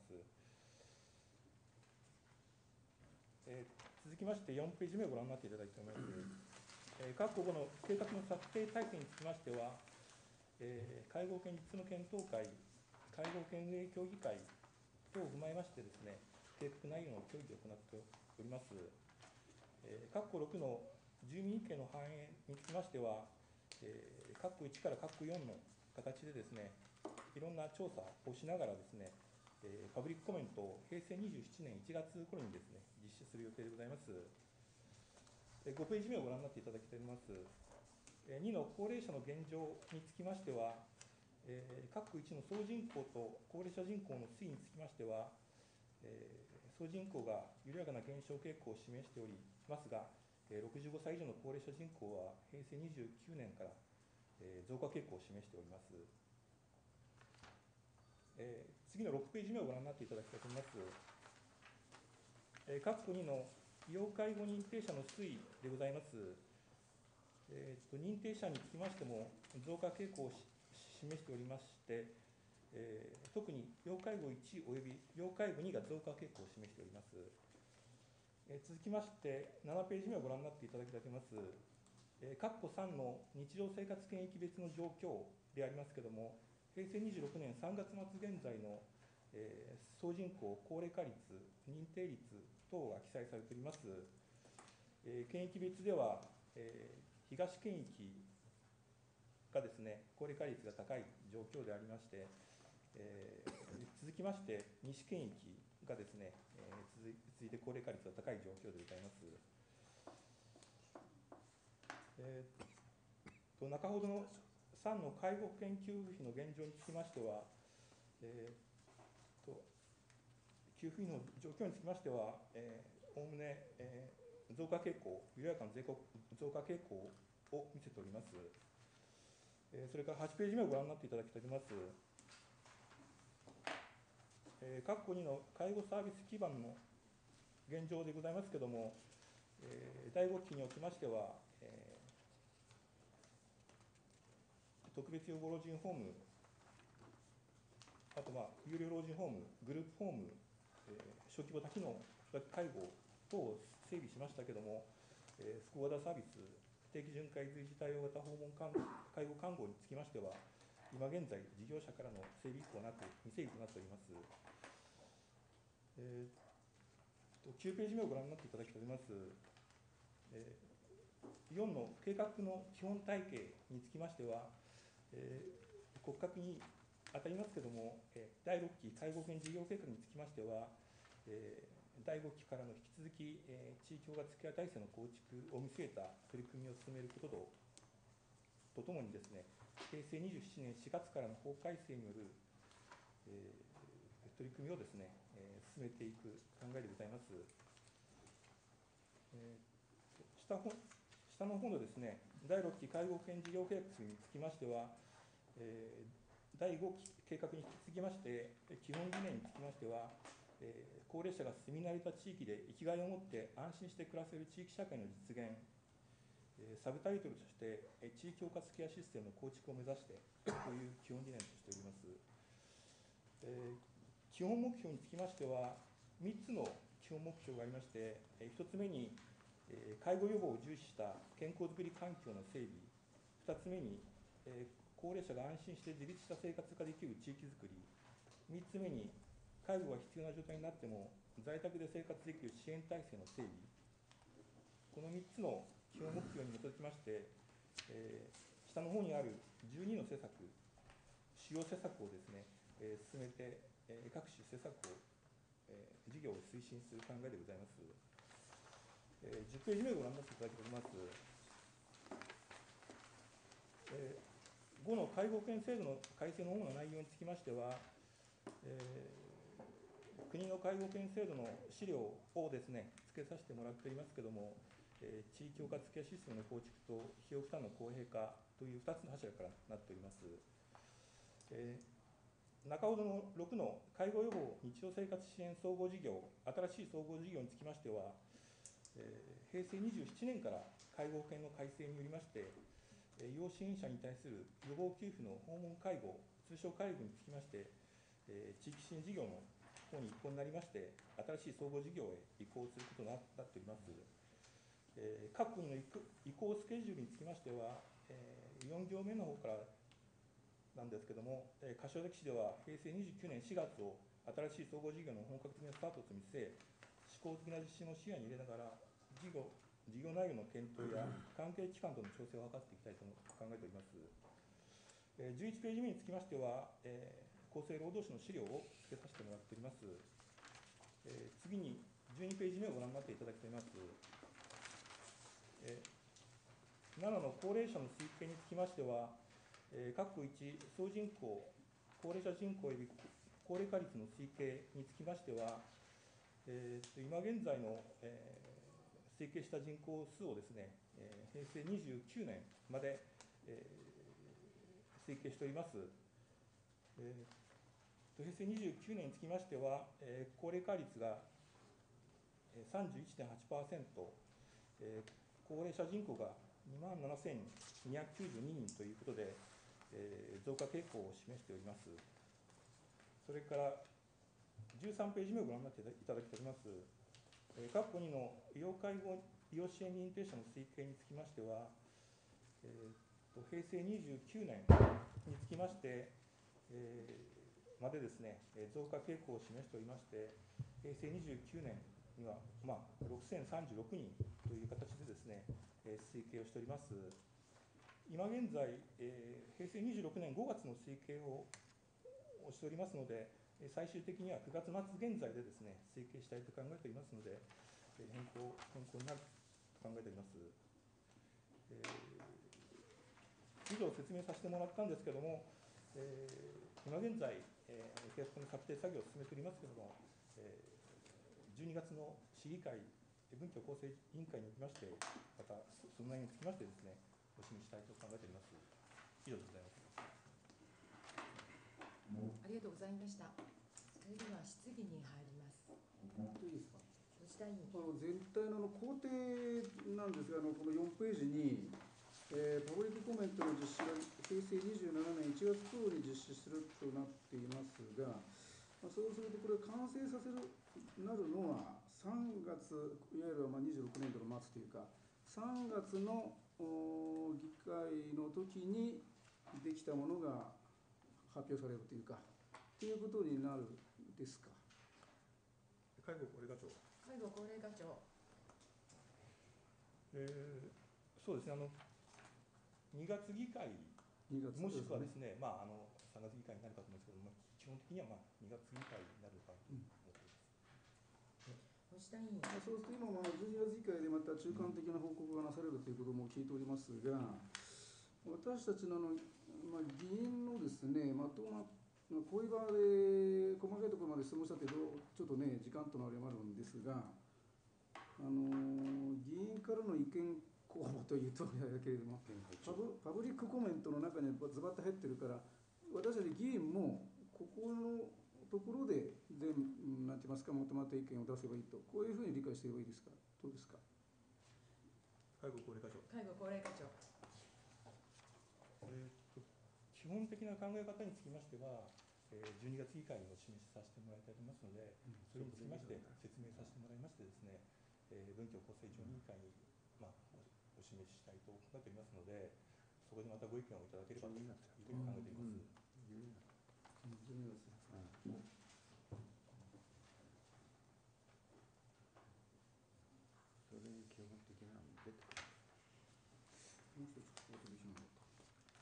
えー、続きましてよんページ目をご覧になっていただきたいと思います。えー、各国の計画の策定体制につきましては、えー、介護保険実務検討会、介護保険運営協議会等を踏まえましてですね、計画内容の協議を行っております。えー、括弧ろくの住民意見の反映につきましては、えー、括弧いちから括弧よんの形でですね、いろんな調査をしながらですね、えー、パブリックコメントを平成にじゅうなないちがつ頃にですね、実施する予定でございます。えー、ごページ目をご覧になっていただきたいと思います。えー、にの高齢者の現状につきましては、えー、括弧いちの総人口と高齢者人口の推移につきましては、えー、総人口が緩やかな減少傾向を示しておりますが、ろくじゅうごさい以上の高齢者人口は平成にじゅうきゅうねんから増加傾向を示しております。えー、次のろくページ目をご覧になっていただきたいと思います。えー、括弧にの要介護認定者の推移でございます。えー、と認定者につきましても増加傾向を示しておりまして、えー、特に要介護いちおよび要介護にが増加傾向を示しております。えー、続きましてななページ目をご覧になっていただきたいと思います。えー、括弧さんの日常生活圏域別の状況でありますけれども、平成にじゅうろくねんさんがつまつ現在の、えー、総人口、高齢化率、認定率等が記載されております。えー、県域別では、えー、東県域がですね、高齢化率が高い状況でありまして、えー、続きまして西県域がですね、えー、続いて高齢化率が高い状況でございます。えー、と中ほどのさんの介護保険給付費の現状につきましては、えー、と給付費の状況につきましては、おおむね、えー、増加傾向、緩やかな増加傾向を見せております。えー、それからはちページ目をご覧になっていただきたいと思います。えー、括弧にの介護サービス基盤の現状でございますけれども、えー、だいごきにおきましては、えー、特別養護老人ホーム、あと、まあ、有料老人ホーム、グループホーム、えー、小規模多機能介護等を整備しましたけれども、えー、福和田サービス、不定期巡回随時対応型訪問介護看護につきましては、今現在、事業者からの整備以降なく、未整備となっております。えー、きゅうページ目をご覧になっていただきたいと思います。えー、よんの計画の基本体系につきましては、えー、骨格に当たりますけれども、えー、だいろっき介護保険事業計画につきましては、えー、だいごきからの引き続き、えー、地域包括ケア体制の構築を見据えた取り組みを進めることとともにですね、平成にじゅうななねんしがつからの法改正による、えー、取り組みをですね、えー、進めていく考えでございます。えー、下ほ下の方のですね、だいろっき介護保険事業計画につきましては、えーだいごき計画に引き続きまして、基本理念につきましては、えー、高齢者が住み慣れた地域で生きがいを持って安心して暮らせる地域社会の実現、えー、サブタイトルとして、えー、地域包括ケアシステムの構築を目指してという基本理念としております。えー、基本目標につきましては、みっつの基本目標がありまして、えー、ひとつめに、えー、介護予防を重視した健康づくり環境の整備、ふたつめに、えー高齢者が安心して自立した生活ができる地域づくり、みっつめに介護が必要な状態になっても在宅で生活できる支援体制の整備、このみっつの基本目標に基づきまして、えー、下の方にあるじゅうにの施策、主要施策をですね、えー、進めて、えー、各種施策を、えー、事業を推進する考えでございます。えー、じゅうページ目をご覧になっていただきます。えーごの介護保険制度の改正の主な内容につきましては、えー、国の介護保険制度の資料をですね、付けさせてもらっておりますけれども、えー、地域包括ケアシステムの構築と費用負担の公平化というふたつの柱からなっております。えー、中ほどのろくの介護予防日常生活支援総合事業、新しい総合事業につきましては、えー、平成にじゅうななねんから介護保険の改正によりまして、要支援者に対する予防給付の訪問介護、通称介護につきまして、えー、地域支援事業の方に移行になりまして、新しい総合事業へ移行することになっております。えー、各国の移行スケジュールにつきましては、えー、よん行目の方からなんですけれども、えー、柏崎市では平成にじゅうきゅうねんしがつを新しい総合事業の本格的なスタートと見据え、試行的な実施も視野に入れながら、事業事業内容の検討や関係機関との調整を図っていきたいと考えております。えー、じゅういちページ目につきましては、えー、厚生労働省の資料を付けさせてもらっております。えー、次にじゅうにページ目をご覧になっていただきます。えー、ななの高齢者の推計につきましては、えー、括弧いち、総人口、高齢者人口及び高齢化率の推計につきましては、えー、今現在の、えー、推計した人口数をですね、えー、平成にじゅうきゅうねんまで、えー、推計しております。えー、平成にじゅうきゅうねんにつきましては、えー、高齢化率が さんじゅういってんはちパーセント、えー、高齢者人口がにまんななせんにひゃくきゅうじゅうににんということで、えー、増加傾向を示しております。それからじゅうさんページ目をご覧になっていただきております。えー、括弧にの医療介護医療支援認定者の推計につきましては、えー、と平成にじゅうきゅうねんにつきまして、えー、までですね、増加傾向を示しておりまして、平成にじゅうきゅうねんには、まあ、ろくせんさんじゅうろくにんという形でですね、えー、推計をしております。今現在、えー、平成にじゅうろくねんごがつの推計をしておりますので、最終的にはくがつ末現在でですね、推計したいと考えておりますので、変更、変更になると考えております。えー、以上説明させてもらったんですけれども、えー、今現在、えー、契約の策定作業を進めておりますけれども、えー、じゅうにがつの市議会、文教構成委員会におきまして、またその内容につきましてですね、お示ししたいと考えております。以上でございます。 ありがとうございました。それでは質疑に入ります。 いいですか。 吉田委員。 あの全体のあの工程なんですが、あのこのよんページに、えー、パブリックコメントの実施が平成にじゅうななねんいちがつこうに実施するとなっていますが、まあ、そうするとこれ完成させるなるのはさんがつ、いわゆるまあにじゅうろくねんどの末というか、さんがつの議会の時にできたものが発表されるというか、ということになるですか。 介護高齢課長。 介護高齢課長。 えー、そうですね、あのにがつ議会、もしくはですね、まあ、あのさんがつ議会になるかと思うんですけども、基本的にはまあにがつ議会になるかと思っています。 うん、吉田委員。 そうすると、今もじゅうにがつ議会でまた中間的な報告がなされるということも聞いておりますが、私たちのあの、まあ、議員のですね、まとまこういう場で細かいところまで質問したけど、ちょっとね、時間とのあれもあるんですが、あの議員からの意見公募というとあれだけれども、パブ、パブリックコメントの中にズバッと入ってるから、私たち議員もここのところで全、なんて言いますか、まとまった意見を出せばいいと、こういうふうに理解していればいいですか、どうですか。 介護高齢課長。 介護高齢課長。 えー、と基本的な考え方につきましては、えー、じゅうにがつ議会にお示しさせてもらいたいと思いますので、うん、それにつきまして説明させてもらいましてですね、えー、文教厚生常任委員会に、まあ、お示ししたいと考えておりますので、そこでまたご意見をいただければというふうに考えております。 じゅうにがつ。 それに基本的なの出てくる。もう一つお届けしなかった。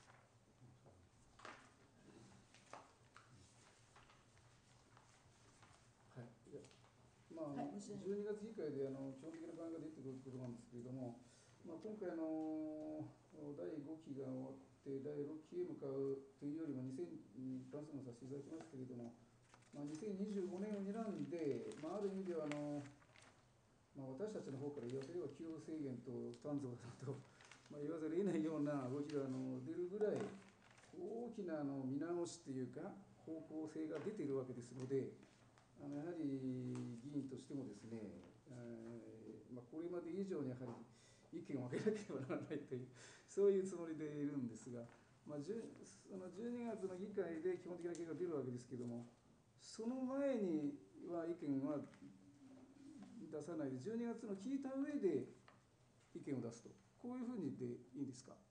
はい。いや、まあ、はい、じゅうにがつ議会であの基本的な考えが出てくることなんですけれども、まあ、今回のだいごきが終わってだいろっきへ向かうというよりもにせんに関するのさせていただきますけれども、まあ、にせんにじゅうごねんを睨んで、まあ、ある意味ではあの、まあ、私たちの方から言わせれば給与制限と負担増だと、まあ、言わざるを得ないような動きがあの出るぐらい大きなあの見直しというか方向性が出ているわけですので、あのやはり議員としてもですね、えーまあ、これまで以上にやはり意見を上げなければならないというそういうつもりでいるんですが、まあ、じゅそのじゅうにがつの議会で基本的な結果が出るわけですけれども、その前には意見は出さないでじゅうにがつの聞いた上で意見を出すと、こういうふうにでいいですか。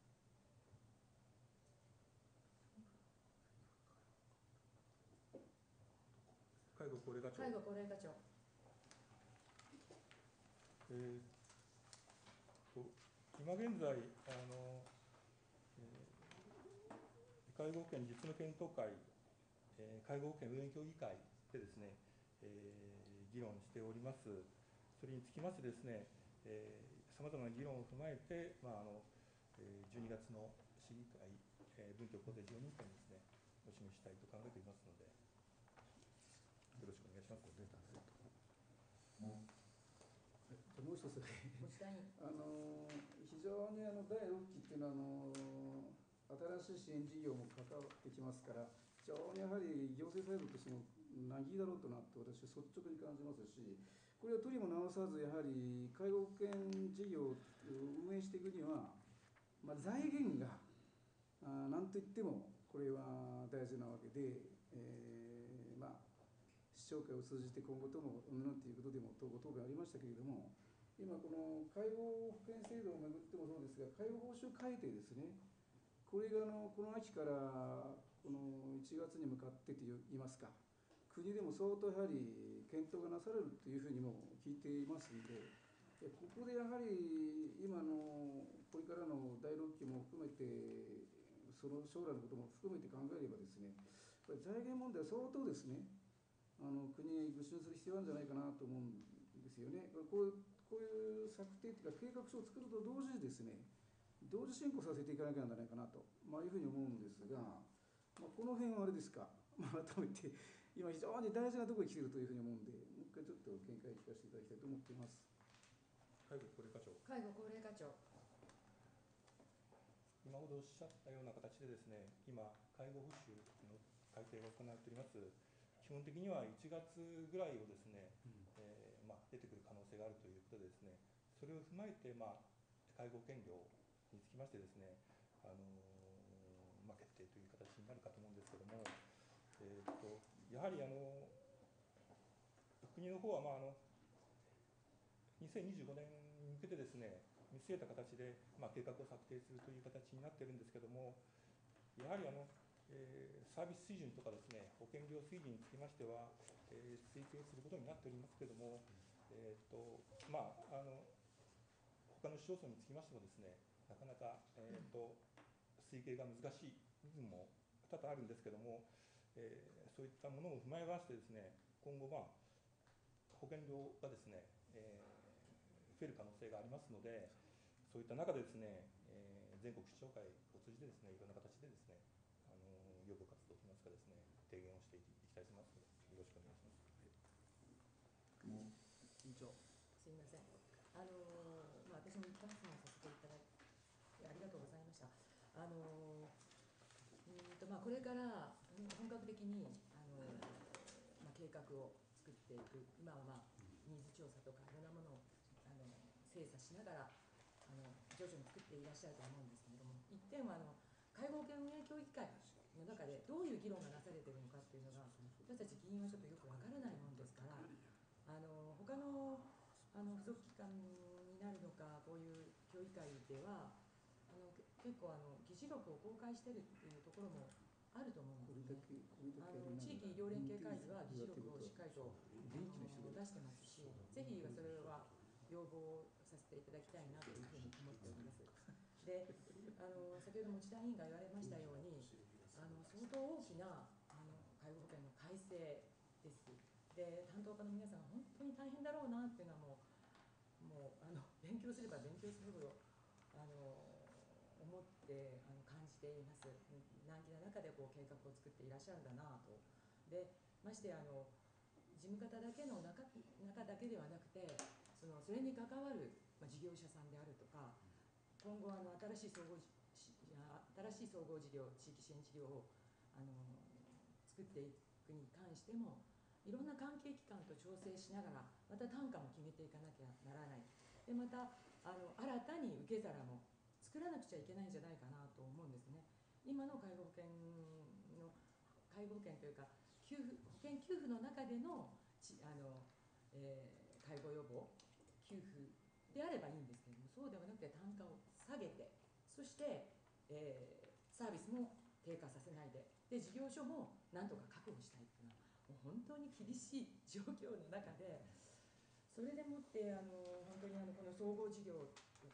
介護高齢課長。 介護高齢課長。 えー、 と今現在あの、えー、介護保険実務検討会、えー、介護保険運営協議会でですね、えー、議論しております。それにつきましてですね、さまざまな議論を踏まえて、まああのえー、じゅうにがつの市議会、えー、文教公正事業認可にですね、お示ししたいと考えていますので、よろしくお願いします。 もう一つあの非常にあのだいろっきっていうのはあの新しい支援事業も関わってきますから、非常にやはり行政サイドとしても難儀だろうとなって私は率直に感じますし、これはとりも直さずやはり介護保険事業を運営していくには、まあ、財源があなんといってもこれは大事なわけで、えー、まあ市長会を通じて今後ともうんぬんということでも答弁ありましたけれども、今この介護保険制度をめぐってもそうですが、介護報酬改定ですね、これがあのこの秋からこのいちがつに向かってといいますか、国でも相当やはり検討がなされるというふうにも聞いていますので、ここでやはり今のこれからのだいろっきも含めて、その将来のことも含めて考えればですね、これ財源問題は相当ですね、あの国に具申する必要あるんじゃないかなと思うんですよね。こういうこういう策定というか計画書を作ると同時にですね、同時進行させていかなきゃならないかなと、まあ、いうふうに思うんですが、まあ、この辺はあれですか、まあ、改めて今非常に大事なところに来ているというふうに思うんで、もう一回ちょっと見解を聞かせていただきたいと思っています。 介護高齢課長。 介護高齢課長。 今ほどおっしゃったような形でですね、今、介護報酬の改定が行われております。基本的にはいちがつぐらいをですね、うん、えーまあ、出てくる可能性があるということでですね、それを踏まえて、まあ、介護保険料につきましてですね、あのーまあ、決定という形になるかと思うんですけども、えー、とやはりあの国の方は、まあ、あのにせんにじゅうごねんに向けてですね、見据えた形で、まあ、計画を策定するという形になっているんですけども、やはりあの、えー、サービス水準とかですね、保険料水準につきましては、えー、推計することになっておりますけれども、えーとまあ、あの他の市町村につきましてもですね、なかなか、えーと推計が難しい部分も多々あるんですけども、えー、そういったものを踏まえましてですね、今後、まあ、保険料がですね、えー、増える可能性がありますので、そういった中でですね、えー、全国市長会を通じてですね、いろんな形でですね、あの要望活動といいますかですね、提言をしていきたいと思いますので、よろしくお願いします。 委員長。すみません。あのまあ私も一般質問させていただいてありがとうございました。あのうんとまあこれから本格的にあのまあ計画を作っていく。今はまあニーズ調査とかいろんなものをあの精査しながらあの徐々に作っていらっしゃると思うんですけれども、一点はあの介護保険運営協議会の中でどういう議論がなされているのかっていうのが私たち議員はちょっとよくわからないものですから、あの他のあの付属機関になるのか、こういう協議会ではあの結構あの議事録を公開しているっていうところもあると思うんですね。あの地域医療連携会議は議事録をしっかりとあの出してますし、ぜひそれは要望させていただきたいなというふうに思っております。で、あの先ほど持田委員が言われましたように、あの相当大きなあの介護保険の改正です。で、担当課の皆さん本当に大変だろうなっていうのはもう、もうあの勉強すれば勉強するほどあの思ってあの感じています。難儀な中でこう計画を作っていらっしゃるんだなと。で、ましてあの事務方だけの中中だけではなくて、そのそれに関わる、まあ、事業者さんであるとか、今後あの新しい総合新しい総合事業、地域支援事業をあの作っていくに関しても、いろんな関係機関と調整しながら、また単価も決めていかなきゃならない。で、またあの新たに受け皿も作らなくちゃいけないんじゃないかなと思うんですね。今の介護保険の介護保険というか給付保険給付の中でのちあの、えー、介護予防給付であればいいんですけれども、そうではなくて単価を下げて、そして、えー、サービスも低下させないで、で事業所もなんとか確保したいっていうのはもう本当に厳しい状況の中で、それでもってあの本当にあのこの総合事業を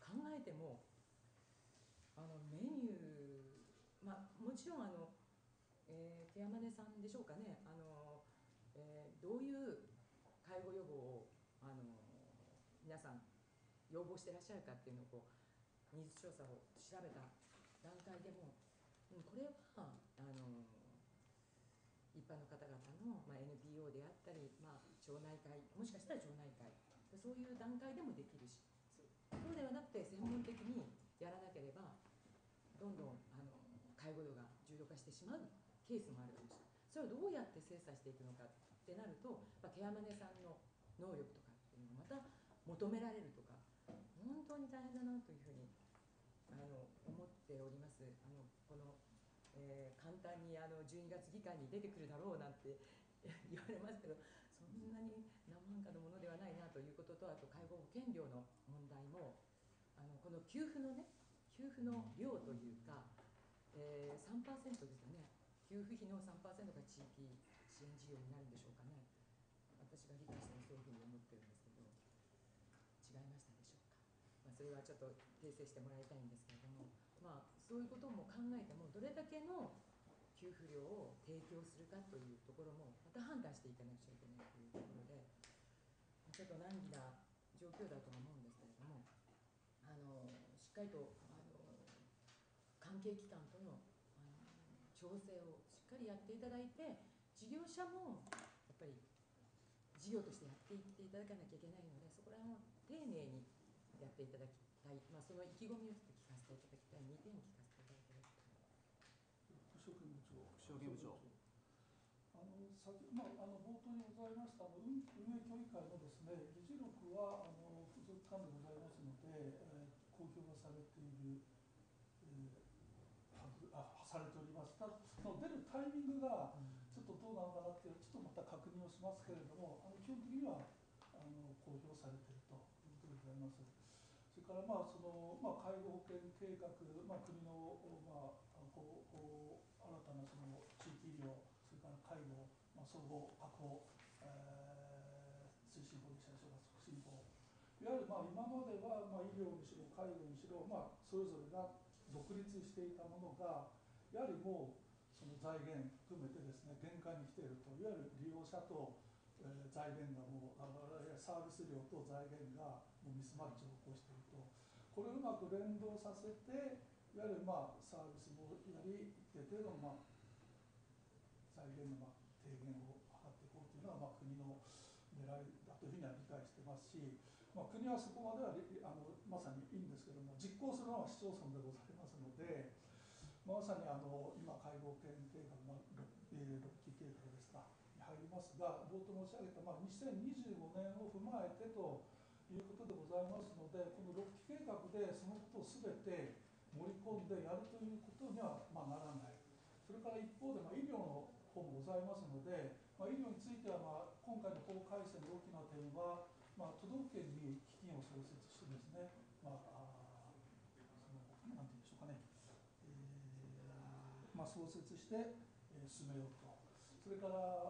考えてもあのメニュー、まあ、もちろんあの、えー、ケアマネさんでしょうかね、あの、えー、どういう介護予防をあの皆さん要望してらっしゃるかっていうのをこうニーズ調査を調べた段階でも、うん、これはあの一般の方々の、まあ、エヌピーオー であったり、まあ、町内会、もしかしたら町内会、そういう段階でもできるし、そうではなくて専門的にやらなければどんどんあの介護度が重度化してしまうケースもあるかもしれない。それをどうやって精査していくのかってなると、まあ、ケアマネさんの能力とかっていうのがまた求められるとか、本当に大変だなというふうにあの思っております。あのこの、えー、簡単にあのじゅうにがつ議会に出てくるだろうなんて言われますけど、そんなに何万かのものではないなということと、あと介護保険料の問題も、あのこの給付のね、給付の量というか、えー、さんパーセントですよね、給付費の さんパーセント が地域支援事業になるんでしょうかね。私が理解してそういうふうに思ってるんですけど、違いましたでしょうか。まあ、それはちょっと訂正してもらいたいんですけれども、まあ、そういうことも考えても、どれだけの給付量を提供するかというところもまた判断していかなくちゃいけないというところで、ちょっと難儀な状況だとは思うんですけれども、あのしっかりとあの関係機関との、あの調整をしっかりやっていただいて、事業者もやっぱり事業としてやっていっていただかなきゃいけないので、そこら辺を丁寧にやっていただきたい、まあ、その意気込みをちょっと聞かせていただきたい、にてん聞かせていただければと思います。 福祉保健部長。 福祉保健部長。 あの先まあ、あの冒頭にございましたあの運運営協議会のですね、議事録はあの付属館でございますので、えー、公表がされている、えー、はずあされております。ただその出るタイミングがちょっとどうなのかなっていう、ちょっとまた確認をしますけれども、あの基本的にはあの公表されているということでございます。それからまあその、まあ、介護保険計画、まあ、国の、まあ、こうこう新たなその地域医療、それから介護、まあ、総合確保、えー、推進法でしたでしょうか、促進法。いわゆるまあ今まではまあ医療にしろ、介護にしろ、まあ、それぞれが独立していたものが、やはりもうその財源含めてですね、限界に来ていると、いわゆる利用者と、えー、財源がもう、あサービス料と財源がもうミスマッチを起こしていると。これをうまく連動させて、いわゆるまあサービスもやり、一定程度のまあ財源のまあ低減を図っていこうというのがまあ国の狙いだというふうには理解してますし、まあ、国はそこまではあのまさにいいんですけども、実行するのは市町村でございますので、まさにあの今、介護保険計画、まあ、ろくき計画ですか、に入りますが、冒頭申し上げた、まあ、にせんにじゅうごねんを踏まえてということでございますので、このろっき計画でそのことをすべて盛り込んでやるということにはまあならない。それから一方で、まあ、医療の方もございますので、まあ、医療については、まあ、今回の法改正の大きな点は、まあ、都道府県に基金を創設してですね、まあ、そのなんていうんでしょうかね、えーまあ、創設して、えー、進めようと。それから、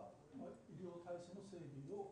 まあ、医療体制の整備を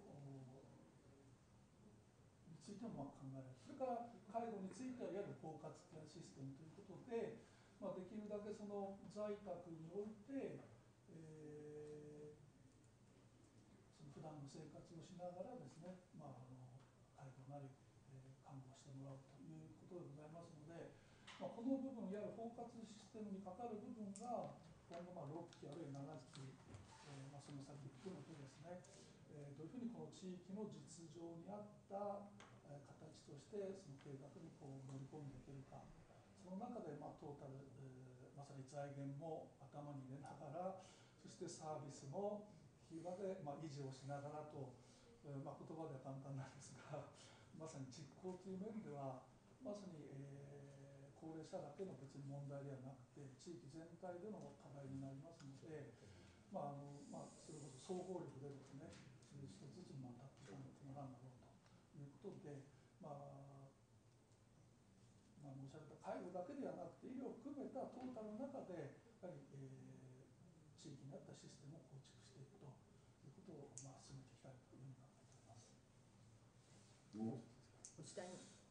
についてもまあ考えられる。それから介護についてはいわゆる包括ケアシステムということで、まあ、できるだけその在宅において、えー、その普段の生活をしながらですね、まあ、あの介護なり、えー、看護してもらうということでございますので、まあ、この部分、いわゆる包括システムにかかる部分が今後まあろっきあるいはななき、えーまあ、その先含めてですね、えー、どういうふうにこの地域の実情に合った形としてその計画にこう盛り込んでいけるか、その中でまあトータル、えー、まさに財源も頭に入れながら、そしてサービスも引き場でまあ維持をしながらと、えーまあ、言葉では簡単なんですが、まさに実行という面では、まさに、えー、高齢者だけの別に問題ではなくて、地域全体での課題になりますので、まああのまあ、それこそ総合力でですね、一つずつまあ立っていかなきゃならんだろうということで、まあ、まあ、申し上げた介護だけではなくて、医療を含めたトータルの中で、やはり、えー、地域に合ったシステムを構築していくということを、まあ、進めていきたいというふうに考えております。 お下に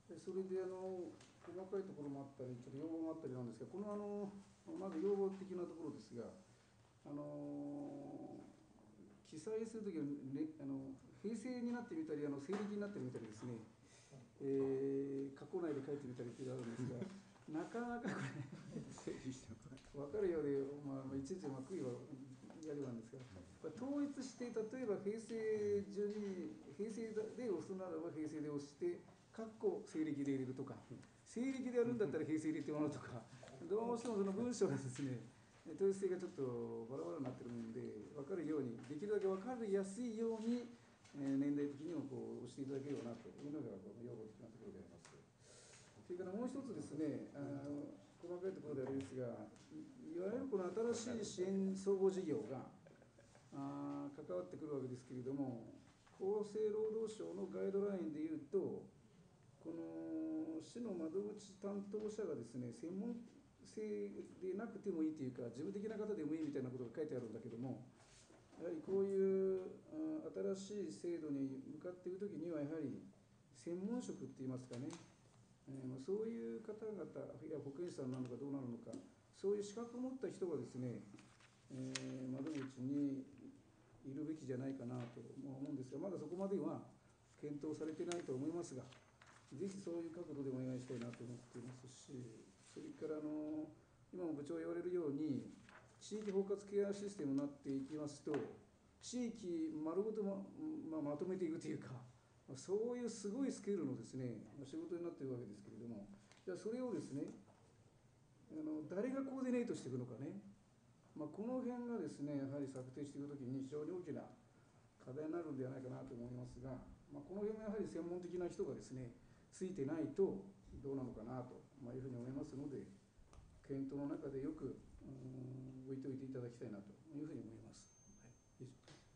でそれであの細かいところもあったり、ちょっと要望もあったりなんですが、このあのまず要望的なところですが、あの記載するときは、ね、あの平成になってみたり、あの西暦になってみたりですね、えー、過去内で書いてみたりっていうのがあるんですが、なかなかこれ、分かるようで、まあ、いちいちまあ悔いはやるなんですが、統一して、例えば平成中に、平成で押すならば平成で押して、かっこ西暦で入れるとか、西暦でやるんだったら平成入れてもらうとか、どうしてもその文章がですね、統一性がちょっとバラバラになってるもんで、分かるように、できるだけ分かりやすいように、えー、年代的にもこう押していただければなというのがこの要望的なところであります。それからもう一つですね、あの細かいところであれですが、いわゆるこの新しい支援総合事業があ関わってくるわけですけれども、厚生労働省のガイドラインでいうと、この市の窓口担当者がですね、専門性でなくてもいいというか、事務的な方でもいいみたいなことが書いてあるんだけども、やはりこういう新しい制度に向かっていくときには、やはり専門職って言いますかね、えー、そういう方々、いや保健師さんなのかどうなのか、そういう資格を持った人がですね、えー、窓口にいるべきじゃないかなと思うんですが、まだそこまでは検討されてないと思いますが、ぜひそういう角度でお願いしたいなと思っていますし、それからあの今も部長言われるように、地域包括ケアシステムになっていきますと、地域丸ごと ま,、まあ、まとめていくというか、そういうすごいスケールのですね、仕事になっているわけですけれども、じゃあそれをですね、あの誰がコーディネートしていくのかね、まあ、この辺がですね、やはり策定していくときに非常に大きな課題になるんではないかなと思いますが、まあ、この辺もやはり専門的な人がですね、ついてないとどうなのかなというふうに思いますので、検討の中でよく置いておいていただきたいなというふうに思います。はい、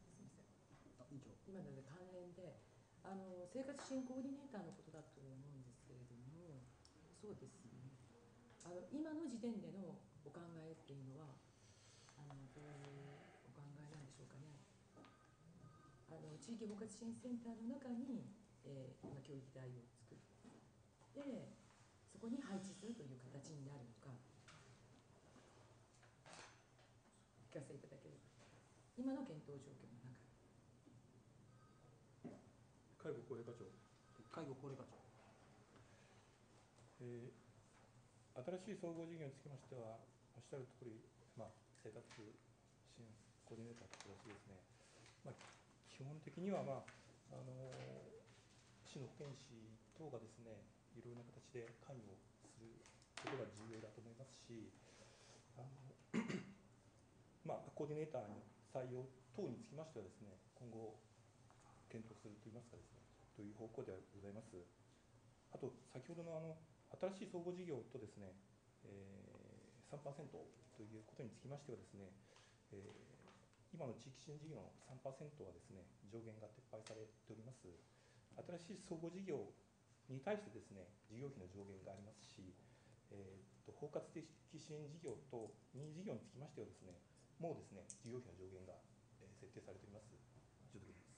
今ので関連で、あの生活支援コーディネーターのことだと思うんですけれども、そうですね、あの今の時点でのお考えっていうのは、あのどういうお考えなんでしょうかね。あの地域包括支援センターの中に、えー、今教育台を作って、そこに配置するという形になるのか、聞かせていただければ。今の検討状況の中。 介護高齢課長。 介護高齢課長。 えー、新しい総合事業につきましては、おっしゃるとおり、まあ、生活支援コーディネーターという形ですね。まあ、基本的には、まああの市の保健師等がですね、いろいろな形で関与することが重要だと思いますし、あのまあ、コーディネーターの採用等につきましてはですね、今後検討するといいますかですね、という方向ではございます。あと先ほどのあの新しい総合事業とですね、えー、さんパーセント ということにつきましてはですね、えー、今の地域支援事業の さんパーセント はですね、上限が撤廃されております。新しい総合事業に対してですね、事業費の上限がありますし、えー、と包括的支援事業と任意事業につきましてはですね、もうですね、事業費の上限が、えー、設定されております。以上でございます。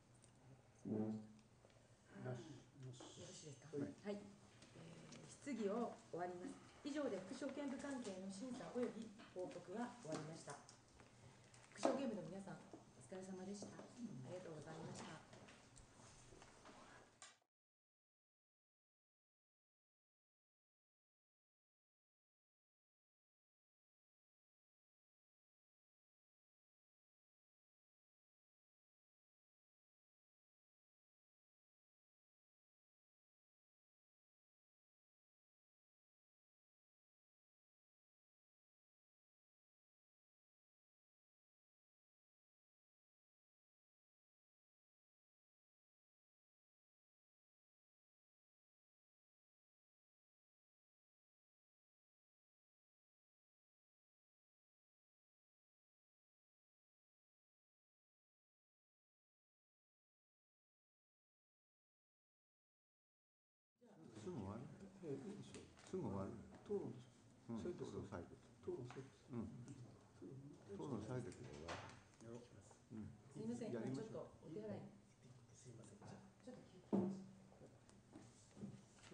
よろしいですか。はい、はい、えー、質疑を終わります。以上で福祉保健部関係の審査及び報告は終わりました。福祉保健部の皆さん、お疲れ様でした。ありがとうございました。 すぐ終わる。 えー、いいでしょう。 すぐ終わる。 討論でしょ。 うん、 採決。 討論採決。 討論採決。 うん。討論採決で終わる。 うん、すみません、今ちょっとお手洗い。すみません。ちょっと聞いてみます。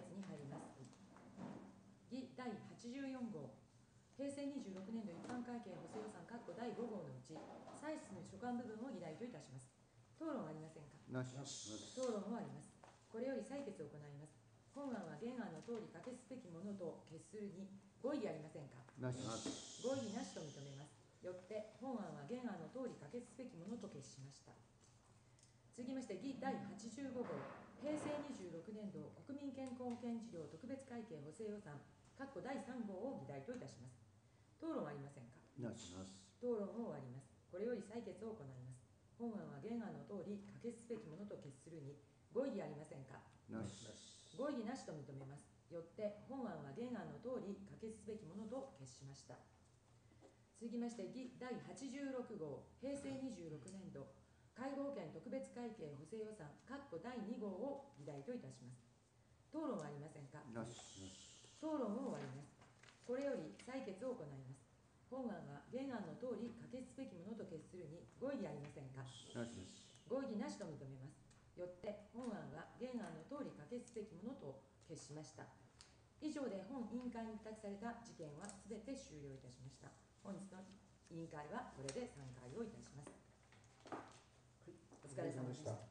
決に入ります。議第はちじゅうよん号、平成にじゅうろくねん度一般会計補正予算だいご号のうち、歳出の所管部分を議題といたします。討論はありませんか。 なし。 討論もあります。これより採決を行います。本案は原案の通り可決すべきものと決するにご異議ありませんか。 なし。 ご異議なしと認めます。よって本案は原案の通り可決すべきものと決しました。続きまして議第はちじゅうご号、平成にじゅうろくねん度国民健康保険事業特別会計補正予算だいさん号を議題といたします。討論はありませんか。 なし。 討論も終わります。これより採決を行います。本案は原案の通り可決すべきものと決するにご異議ありませんか。 なし。 ご異議なしと認めます。よって本案は原案の通り可決すべきものと決しました。続きまして議第はちじゅうろく号、平成にじゅうろくねん度介護保険特別会計補正予算だいに号を議題といたします。討論はありませんか。 なし。 討論も終わります。これより採決を行います。本案は原案の通り可決すべきものと決するにご異議ありませんか。 なし。 ご異議なしと認めます。よって本案は原案の通り可決すべきものと決しました。以上で本委員会に付託された事件はすべて終了いたしました。本日の委員会はこれで散会をいたします。お疲れ様でした。